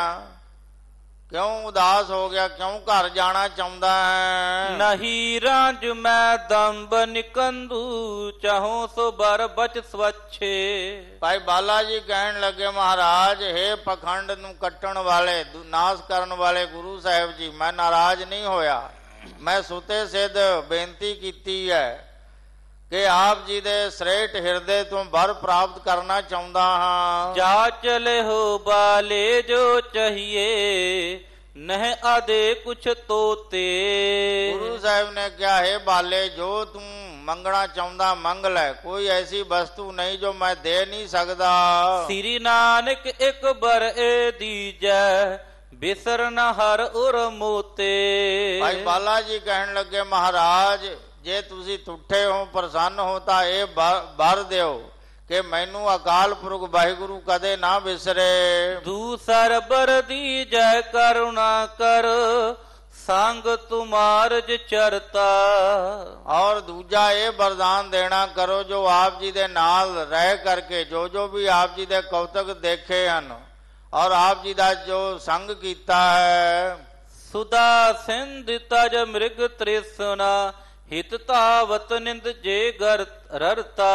ਕਿਉਂ ਉਦਾਸ ਹੋ ਗਿਆ, ਕਿਉਂ ਘਰ ਜਾਣਾ ਚਾਹੁੰਦਾ ਹੈ? ਨਹੀਂ ਰਾਂਝ ਮੈਂ ਦੰਬ ਨਿਕੰਦੂ ਚਾਹੋ ਸੋ ਬਰ ਬਚ ਸਵੱਛੇ। ਭਾਈ ਬਾਲਾ ਜੀ ਕਹਿਣ ਲੱਗੇ, ਮਹਾਰਾਜ ਹੈ ਪਖੰਡ ਨੂੰ ਕੱਟਣ ਵਾਲੇ ਨਾਸ਼ ਕਰਨ ਵਾਲੇ ਗੁਰੂ ਸਾਹਿਬ ਜੀ, ਮੈਂ ਨਾਰਾਜ਼ ਨਹੀਂ ਹੋਇਆ। ਮੈਂ ਸੁਤੇ ਸਿੱਧ ਬੇਨਤੀ ਕੀਤੀ ਹੈ ਕਿ ਆਪ ਜੀ ਦੇ ਸ੍ਰੇਸ਼ਟ ਹਿਰਦੇ ਤੋਂ ਵਰ ਪ੍ਰਾਪਤ ਕਰਨਾ ਚਾਹੁੰਦਾ ਹਾਂ। ਜਾ ਚਲੇ ਹੋ ਬਾਲੇ ਜੋ ਚਾਹੀਏ ਨਹਿ ਆਦੇ ਕੁਛ ਤੋਤੇ। ਗੁਰੂ ਸਾਹਿਬ ਨੇ ਕਿਹਾ, ਹੈ ਬਾਲੇ ਜੋ ਤੂੰ ਮੰਗਣਾ ਚਾਹੁੰਦਾ ਮੰਗ ਲੈ, ਕੋਈ ਐਸੀ ਵਸਤੂ ਨਹੀਂ ਜੋ ਮੈਂ ਦੇ ਨਹੀਂ ਸਕਦਾ। ਸ੍ਰੀ ਨਾਨਕ ਇੱਕ ਬਰ ਏ ਦੀਜੈ ਬਿਸਰ ਨ ਹਰ ਉਰ ਮੋਤੇ। ਭਾਈ ਬਾਲਾ ਜੀ ਕਹਿਣ ਲੱਗੇ, ਮਹਾਰਾਜ ਜੇ ਤੁਸੀਂ ਤੁੱਠੇ ਹੋ ਪ੍ਰਸੰਨ ਹੋ ਤਾਂ ਇਹ ਵਰ ਦਿਓ ਕਿ ਮੈਨੂੰ ਅਕਾਲ ਪੁਰਖ ਵਾਹਿਗੁਰੂ ਕਦੇ ਨਾ ਵਿਸਰੇ। ਦੂਸਰ ਬਰ ਦੀਜੈ ਕਰੁਣਾ ਕਰ ਸੰਗ ਤੁਮਾਰਜ ਚਰਤਾ। ਔਰ ਦੂਜਾ ਇਹ ਵਰਦਾਨ ਦੇਣਾ ਕਰੋ ਜੋ ਆਪ ਜੀ ਦੇ ਨਾਲ ਰਹਿ ਕਰਕੇ ਜੋ ਜੋ ਵੀ ਆਪ ਜੀ ਦੇ ਕੌਤਕ ਦੇਖੇ ਹਨ ਔਰ ਆਪ ਜੀ ਦਾ ਜੋ ਸੰਗ ਕੀਤਾ ਹੈ। ਸੁਦਾ ਸਿੰਧ ਤਜ ਮ੍ਰਿਗ ਤ੍ਰਿਸਨਾ ਹਿਤ ਤਾਵਤ ਨਿੰਦ ਜੇ ਗਰ ਰਰਤਾ।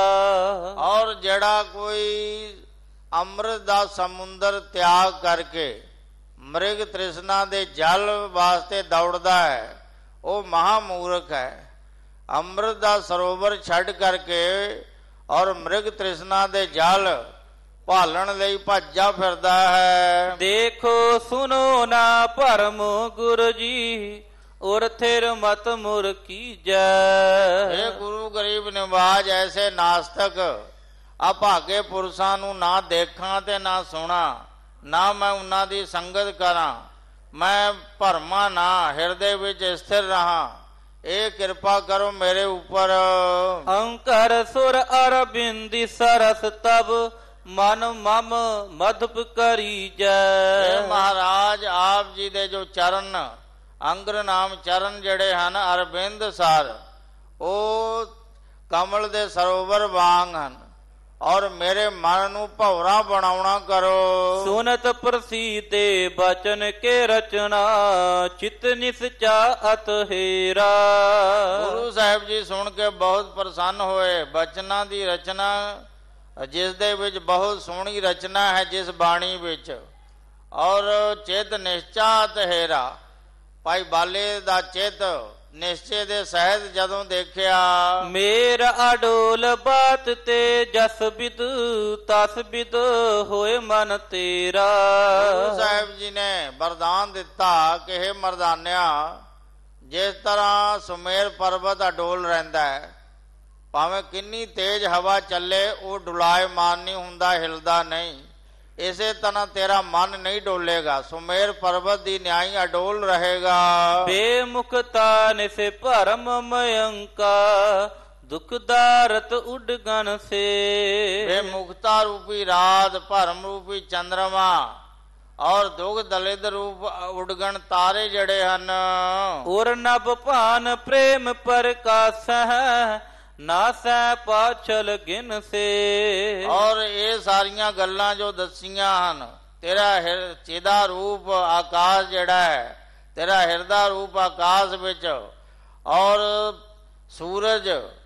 ਔਰ ਜਿਹੜਾ ਕੋਈ ਅੰਮ੍ਰਿਤ ਦਾ ਸਮੁੰਦਰ ਤਿਆਗ ਕਰਕੇ ਮ੍ਰਿਗ ਤ੍ਰਿਸ਼ਨਾ ਦੇ ਜਲ ਵਾਸਤੇ ਦੌੜਦਾ ਹੈ ਉਹ ਮਹਾਮੂਰਖ ਹੈ। ਅੰਮ੍ਰਿਤ ਦਾ ਸਰੋਵਰ ਛੱਡ ਕਰਕੇ ਔਰ ਮ੍ਰਿਗ ਤ੍ਰਿਸ਼ਨਾ ਦੇ ਜਲ ਭਾਲਣ ਲਈ ਭੱਜਾ ਫਿਰਦਾ ਹੈ। ਦੇਖੋ ਸੁਨੋ ਨਾ ਭਰਮ ਗੁਰੂ ਜੀ ਔਰ ਥਿਰ ਮਤ ਮੁਰ ਕੀਜੈ। ਇਹ ਗੁਰੂ ਗਰੀਬ ਨਿਵਾਜ ਐਸੇ ਨਾਸਤਕ ਅਭਾਗੇ ਪੁਰਸ਼ਾਂ ਨੂੰ ਨਾ ਦੇਖਾਂ ਤੇ ਨਾ ਸੁਣਾ, ਨਾ ਮੈਂ ਉਹਨਾਂ ਦੀ ਸੰਗਤ ਕਰਾਂ, ਮੈਂ ਭਰਮਾ ਨਾ ਹਿਰਦੇ ਵਿੱਚ ਸਥਿਰ ਰਹਾ। ਇਹ ਕਿਰਪਾ ਕਰੋ ਮੇਰੇ ਉੱਪਰ। ਅੰਕਰ ਸੁਰ ਅਰਬਿੰਦੀ ਸਰਸ ਤਬ ਮਨ ਮਮ ਮਧੁਪ ਕਰੀਜੈ। ਮਹਾਰਾਜ ਆਪ ਜੀ ਦੇ ਜੋ ਚਰਨ ਅੰਗਰ ਨਾਮ ਚਰਨ ਜਿਹੜੇ ਹਨ ਅਰਬਿੰਦ ਸਰ, ਉਹ ਕਮਲ ਦੇ ਸਰੋਵਰ ਵਾਂਗ ਹਨ। ਔਰ ਮੇਰੇ ਮਨ ਨੂੰ ਭੌਰਾ ਬਣਾਉਣਾ ਕਰੋ। ਸੁਨਤ ਪ੍ਰਸੀਦੇ ਬਚਨ ਕੇ ਰਚਨਾ ਚਿਤ ਨਿਸਚਾ ਅਤ ਹੇਰਾ। ਗੁਰੂ ਸਾਹਿਬ ਜੀ ਸੁਣ ਕੇ ਬਹੁਤ ਪ੍ਰਸੰਨ ਹੋਏ। ਬਚਨਾਂ ਦੀ ਰਚਨਾ ਜਿਸ ਦੇ ਵਿੱਚ ਬਹੁਤ ਸੋਹਣੀ ਰਚਨਾ ਹੈ ਜਿਸ ਬਾਣੀ ਵਿੱਚ, ਔਰ ਚਿਤ ਨਿਸ਼ਚਾਤ ਹੇਰਾ। ਭਾਈ ਬਾਲੇ ਦਾ ਚਿਤ ਨਿਸ਼ਚੇ ਦੇ ਸਹਿਤ ਜਦੋਂ ਦੇਖਿਆ। ਮੇਰਾ ਅਡੋਲ ਬਾਤ ਤੇ ਜਸ ਬਿਦ ਤਸ ਬਿਦ ਹੋਏ ਮਨ ਤੇਰਾ। ਗੁਰੂ ਸਾਹਿਬ ਜੀ ਨੇ ਵਰਦਾਨ ਦਿੱਤਾ ਕਿ ਹੇ ਮਰਦਾਨਿਆ, ਜਿਸ ਤਰ੍ਹਾਂ ਸੁਮੇਰ ਪਰਬਤ ਅਡੋਲ ਰਹਿੰਦਾ ਹੈ, ਭਾਵੇਂ ਕਿੰਨੀ ਤੇਜ਼ ਹਵਾ ਚੱਲੇ ਉਹ ਡੁਲਾਇਮਾਨ ਨਹੀਂ ਹੁੰਦਾ, ਹਿਲਦਾ ਨਹੀਂ, ਇਸੇ ਤਰ੍ਹਾਂ ਤੇਰਾ ਮਨ ਨਹੀਂ ਡੋਲੇਗਾ। ਸੁਮੇਰ ਪਰਬਤ ਦੀ ਨਿਆਈ ਅਡੋਲ ਰਹੇਗਾ। ਬੇਮੁਖਤਾ ਨਿਸੇ ਭਰਮ ਮਯੰਕਾ ਦੁਖਦਾਰਤ ਉਡਗਨ ਸੇ। ਬੇਮੁਖਤਾ ਰੂਪੀ ਰਾਤ, ਭਰਮ ਰੂਪੀ ਚੰਦਰਮਾ ਔਰ ਦੁਖ ਦਲਿਤ ਰੂਪ ਉਡਗਣ ਤਾਰੇ ਜਿਹੜੇ ਹਨ। ਉਰ ਨਭ ਭਾਨ ਪ੍ਰੇਮ ਪ੍ਰਕਾਸ਼ ਹੈ ਨਾਸੈ ਪਾਛਲ ਗਿਨ ਸੇ। ਔਰ ਇਹ ਸਾਰੀਆਂ ਗੱਲਾਂ ਜੋ ਦੱਸੀਆਂ ਹਨ, ਤੇਰਾ ਚਿਦਾ ਰੂਪ ਆਕਾਸ਼ ਜਿਹੜਾ ਹੈ, ਤੇਰਾ ਹਿਰਦਾ ਰੂਪ ਆਕਾਸ਼ ਵਿੱਚ, ਔਰ ਸੂਰਜ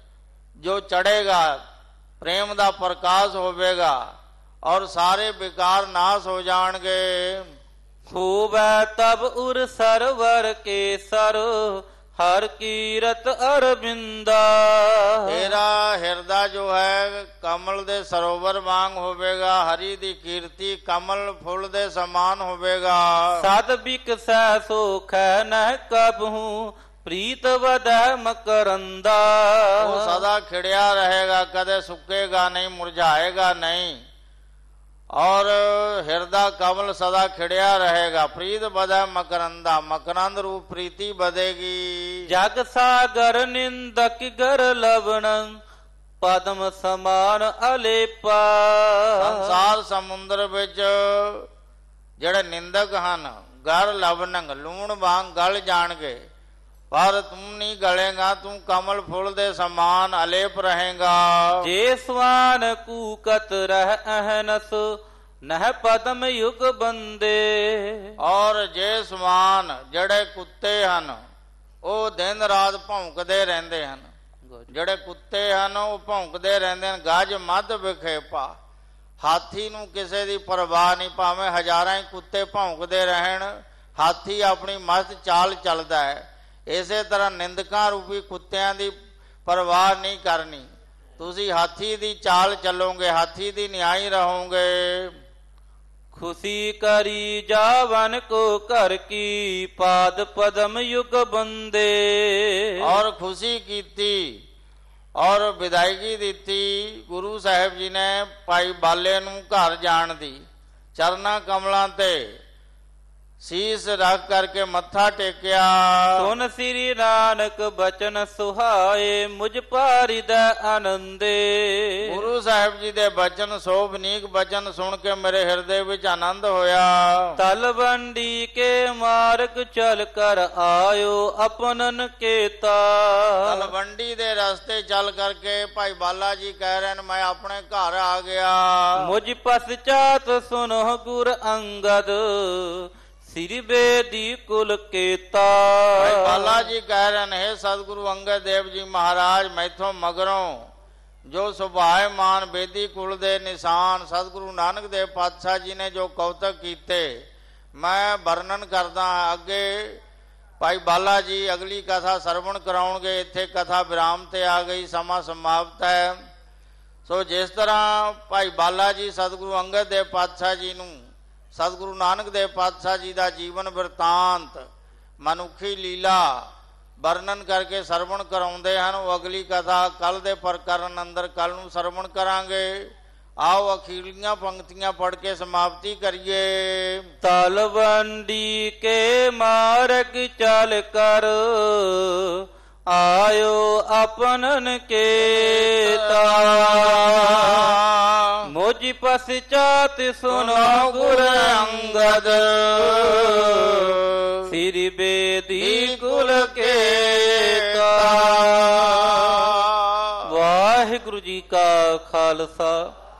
ਜੋ ਚੜੇਗਾ ਪ੍ਰੇਮ ਦਾ ਪ੍ਰਕਾਸ਼ ਹੋਵੇਗਾ, ਔਰ ਸਾਰੇ ਵਿਕਾਰ ਨਾਸ਼ ਹੋ ਜਾਣਗੇ। ਖੂਬੈ ਤਬ ਉਰ ਸਰਵਰ ਕੇ ਸਰ ਹਰ ਕੀਰਤ ਅਰਬਿੰਦਾ। ਤੇਰਾ ਹਿਰਦਾ ਜੋ ਹੈ ਕਮਲ ਦੇ ਸਰੋਵਰ ਵਾਂਗ ਹੋਵੇਗਾ, ਹਰੀ ਦੀ ਕੀਰਤੀ ਕਮਲ ਫੁੱਲ ਦੇ ਸਮਾਨ ਹੋਵੇਗਾ। ਸਦ ਬਿਕਸੈ ਸੋਖੈ ਨਹਿ ਕਬਹੂ ਪ੍ਰੀਤ ਵਧੈ ਮਕਰੰਦਾ। ਉਹ ਸਦਾ ਖਿੜਿਆ ਰਹੇਗਾ, ਕਦੇ ਸੁੱਕੇਗਾ ਨਹੀਂ, ਮੁਰਝਾਏਗਾ ਨਹੀਂ, ਔਰ ਹਿਰਦਾ ਕਮਲ ਸਦਾ ਖਿੜਿਆ ਰਹੇਗਾ। ਪ੍ਰੀਤ ਵਧੈ ਮਕਰੰਦਾ, ਮਕਰੰਦ ਰੂਪ ਪ੍ਰੀਤੀ ਵਧੇਗੀ। ਜਗ ਸਾਗਰ ਨਿੰਦਕ ਗਰ ਲਵਣ ਪਦਮ ਸਮਾਨ ਅਲੇਪਾ। ਸੰਸਾਰ ਸਮੁੰਦਰ ਵਿੱਚ ਜਿਹੜੇ ਨਿੰਦਕ ਹਨ ਗਰ ਲਵਨੰਗ ਲੂਣ ਵਾਂਗ ਗਲ ਜਾਣਗੇ, ਪਰ ਤੂੰ ਨਹੀਂ ਗਲੇਗਾ, ਤੂੰ ਕਮਲ ਫੁੱਲ ਦੇ ਸਮਾਨ ਅਲੇਪ ਰਹੇਗਾ। ਜੇ ਸਵਾਨ ਕੂਕਤ ਰਹਿ ਅਹਨਸ ਨਹਿ ਪਦਮ ਯੁਗ ਬੰਦੇ। ਔਰ ਜੇ ਸਮਾਨ ਜਿਹੜੇ ਕੁੱਤੇ ਹਨ ਉਹ ਦਿਨ ਰਾਤ ਭੌਂਕਦੇ ਰਹਿੰਦੇ ਹਨ, ਜਿਹੜੇ ਕੁੱਤੇ ਹਨ ਉਹ ਭੌਂਕਦੇ ਰਹਿੰਦੇ ਹਨ। ਗੱਜ ਮੱਧ ਵਿਖੇਪਾ, ਹਾਥੀ ਨੂੰ ਕਿਸੇ ਦੀ ਪਰਵਾਹ ਨਹੀਂ, ਭਾਵੇਂ ਹਜ਼ਾਰਾਂ ਹੀ ਕੁੱਤੇ ਭੌਂਕਦੇ ਰਹਿਣ, ਹਾਥੀ ਆਪਣੀ ਮਸਤ ਚਾਲ ਚੱਲਦਾ ਹੈ। ਇਸੇ ਤਰ੍ਹਾਂ ਨਿੰਦਕਾਂ ਰੂਪੀ ਕੁੱਤਿਆਂ ਦੀ ਪਰਵਾਹ ਨਹੀਂ ਕਰਨੀ, ਤੁਸੀਂ ਹਾਥੀ ਦੀ ਚਾਲ ਚੱਲੋਗੇ, ਹਾਥੀ ਦੀ ਨਿਆਈ ਰਹੋਗੇ। ਖੁਸ਼ੀ ਕਰੀ ਜਾਵਨ ਕੋ ਘਰ ਕੀ ਪਾਦ ਪਦਮ ਯੁਗ ਬੰਦੇ। ਔਰ ਖੁਸ਼ੀ ਕੀਤੀ ਔਰ ਵਿਦਾਇਗੀ ਦਿੱਤੀ ਗੁਰੂ ਸਾਹਿਬ ਜੀ ਨੇ ਭਾਈ ਬਾਲੇ ਨੂੰ ਘਰ ਜਾਣ ਦੀ। ਚਰਨਾਂ ਕਮਲਾਂ ਤੇ ਸੀਸ ਰੱਖ ਕਰਕੇ ਮੱਥਾ ਟੇਕਿਆ। ਸੁਨ ਸ੍ਰੀ ਨਾਨਕ ਬਚਨ ਸੁਹਾਏ ਮੁਝ ਪਾਰਿਦੈ ਆਨੰਦੇ। ਗੁਰੂ ਸਾਹਿਬ ਜੀ ਦੇ ਬਚਨ ਸੋਭਨੀਕ ਬਚਨ ਸੁਣ ਕੇ ਮੇਰੇ ਹਿਰਦੇ ਵਿੱਚ ਆਨੰਦ ਹੋਇਆ। ਤਲਵੰਡੀ ਕੇ ਮਾਰਗ ਚਲ ਕਰ ਆਇਓ ਆਪਨਨ ਕੇਤਾ। ਤਲਵੰਡੀ ਦੇ ਰਸਤੇ ਚੱਲ ਕਰਕੇ ਭਾਈ ਬਾਲਾ ਜੀ ਕਹਿ ਰਹੇ ਨੇ ਮੈਂ ਆਪਣੇ ਘਰ ਆ ਗਿਆ। ਮੁਝ ਪਸਚਾਤ ਸੁਨੋ ਗੁਰ ਅੰਗਦ ਸ੍ਰੀ ਬੇਦੀ ਕੁਲ ਕੇਤਾ। ਭਾਈ ਬਾਲਾ ਜੀ ਕਹਿ ਰਹੇ ਨੇ ਹੇ ਸਤਿਗੁਰੂ ਅੰਗਦ ਦੇਵ ਜੀ ਮਹਾਰਾਜ, ਮੈਥੋਂ ਮਗਰੋਂ ਜੋ ਸੁਭਾਏਮਾਨ ਬੇਦੀ ਕੁਲ ਦੇ ਨਿਸ਼ਾਨ ਸਤਿਗੁਰੂ ਨਾਨਕ ਦੇਵ ਪਾਤਸ਼ਾਹ ਜੀ ਨੇ ਜੋ ਕੌਤਕ ਕੀਤੇ ਮੈਂ ਵਰਣਨ ਕਰਦਾ ਹਾਂ। ਅੱਗੇ ਭਾਈ ਬਾਲਾ ਜੀ ਅਗਲੀ ਕਥਾ ਸਰਵਣ ਕਰਾਉਣਗੇ। ਇੱਥੇ ਕਥਾ ਵਿਰਾਮ ਤੇ ਆ ਗਈ, ਸਮਾਂ ਸਮਾਪਤ ਹੈ। ਸੋ ਜਿਸ ਤਰ੍ਹਾਂ ਭਾਈ ਬਾਲਾ ਜੀ ਸਤਿਗੁਰੂ ਅੰਗਦ ਦੇਵ ਪਾਤਸ਼ਾਹ ਜੀ ਨੂੰ ਸਤਿਗੁਰੂ ਨਾਨਕ ਦੇਵ ਪਾਤਸ਼ਾਹ ਜੀ ਦਾ ਜੀਵਨ ਬਿਰਤਾਂਤ ਮਨੁੱਖੀ ਲੀਲਾ ਵਰਣਨ ਕਰਕੇ ਸਰਵਣ ਕਰਾਉਂਦੇ ਹਨ, ਉਹ ਅਗਲੀ ਕਥਾ ਕੱਲ ਦੇ ਪ੍ਰਕਰਨ ਅੰਦਰ ਕੱਲ ਨੂੰ ਸਰਵਣ ਕਰਾਂਗੇ। ਆਓ ਅਖੀਰਲੀਆਂ ਪੰਕਤੀਆਂ ਪੜ੍ਹ ਕੇ ਸਮਾਪਤੀ ਕਰੀਏ। ਤਲਵੰਡੀ ਕੇ ਮਾਰਗ ਚਲ ਕਰ ਆਇਓ ਆਪਨਨ ਕੇਤਾ। ਮੁਝ ਪਸਚਾਤ ਸੁਨੋ ਗੁਰ ਅੰਗਦ ਸ੍ਰੀ ਬੇਦੀ ਕੁਲ ਕੇਤਾ। ਵਾਹਿਗੁਰੂ ਜੀ ਕਾ ਖਾਲਸਾ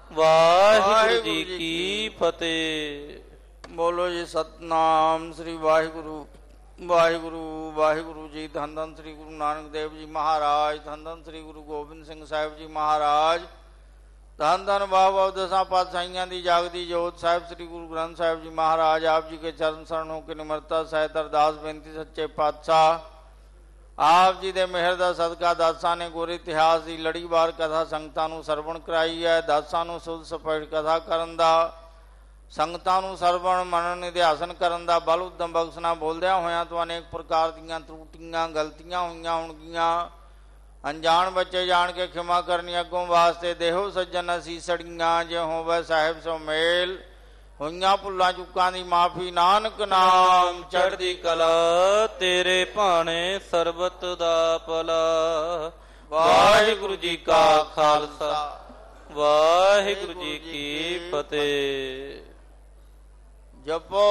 ਵਾਹਿਗੁਰੂ ਜੀ ਕੀ ਫਤਿਹ। ਬੋਲੋ ਜੀ ਸਤਨਾਮ ਸ੍ਰੀ ਵਾਹਿਗੁਰੂ ਵਾਹਿਗੁਰੂ ਵਾਹਿਗੁਰੂ ਜੀ। ਧੰਨ ਧੰਨ ਸ੍ਰੀ ਗੁਰੂ ਨਾਨਕ ਦੇਵ ਜੀ ਮਹਾਰਾਜ, ਧੰਨ ਧੰਨ ਸ੍ਰੀ ਗੁਰੂ ਗੋਬਿੰਦ ਸਿੰਘ ਸਾਹਿਬ ਜੀ ਮਹਾਰਾਜ, ਧੰਨ ਧੰਨ ਬਾਬਾ ਦਸਾਂ ਪਾਤਸ਼ਾਹੀਆਂ ਦੀ ਜਾਗਦੀ ਜੋਤ ਸਾਹਿਬ ਸ੍ਰੀ ਗੁਰੂ ਗ੍ਰੰਥ ਸਾਹਿਬ ਜੀ ਮਹਾਰਾਜ। ਆਪ ਜੀ ਕੇ ਚਰਨ ਸ਼ਰਨ ਹੋ ਕੇ ਨਿਮਰਤਾ ਸਹਿਤ ਅਰਦਾਸ ਬੇਨਤੀ ਸੱਚੇ ਪਾਤਸ਼ਾਹ ਆਪ ਜੀ ਦੇ ਮਿਹਰ ਦਾ ਸਦਕਾ ਦਾਸਾਂ ਨੇ ਗੁਰ ਇਤਿਹਾਸ ਦੀ ਲੜੀਵਾਰ ਕਥਾ ਸੰਗਤਾਂ ਨੂੰ ਸਰਵਣ ਕਰਾਈ ਹੈ। ਦਾਸਾਂ ਨੂੰ ਸੁਧ ਸਪਸ਼ਟ ਕਥਾ ਕਰਨ ਦਾ, ਸੰਗਤਾਂ ਨੂੰ ਸਰਵਣ ਮਨਨ ਨਿਧਿਆਸਨ ਕਰਨ ਦਾ ਬਲ ਉਦਮ ਬਖਸ਼ਣਾ। ਬੋਲਦਿਆਂ ਹੋਇਆਂ ਤੋਂ ਅਨੇਕ ਪ੍ਰਕਾਰ ਦੀਆਂ ਤਰੁੱਟੀਆਂ ਗਲਤੀਆਂ ਹੋਈਆਂ ਹੋਣਗੀਆਂ, ਅਣਜਾਣ ਬੱਚੇ ਜਾਣ ਕੇ ਖਿਮਾ ਕਰਨੀ। ਅੱਗੋਂ ਵਾਸਤੇ ਦੇਹੋ ਸੱਜਣ ਅਸੀਸੜੀਆਂ, ਜੇ ਹੋਵੇ ਸਾਹਿਬ ਸੋ ਮੇਲ। ਹੋਈਆਂ ਭੁੱਲਾਂ ਚੁੱਕਾਂ ਦੀ ਮਾਫੀ, ਨਾਨਕ ਨਾਮ ਚੜ੍ਹਦੀ ਕਲਾ ਤੇਰੇ ਭਾਣੇ ਸਰਬਤ ਦਾ ਭਲਾ। ਵਾਹਿਗੁਰੂ ਜੀ ਕਾ ਖਾਲਸਾ ਵਾਹਿਗੁਰੂ ਜੀ ਕੀ ਫਤਿਹ। ਜਪੋ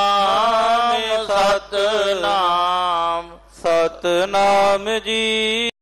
ਸਤਨਾਮ ਸਤਨਾਮ ਸਤਨਾਮ ਜੀ।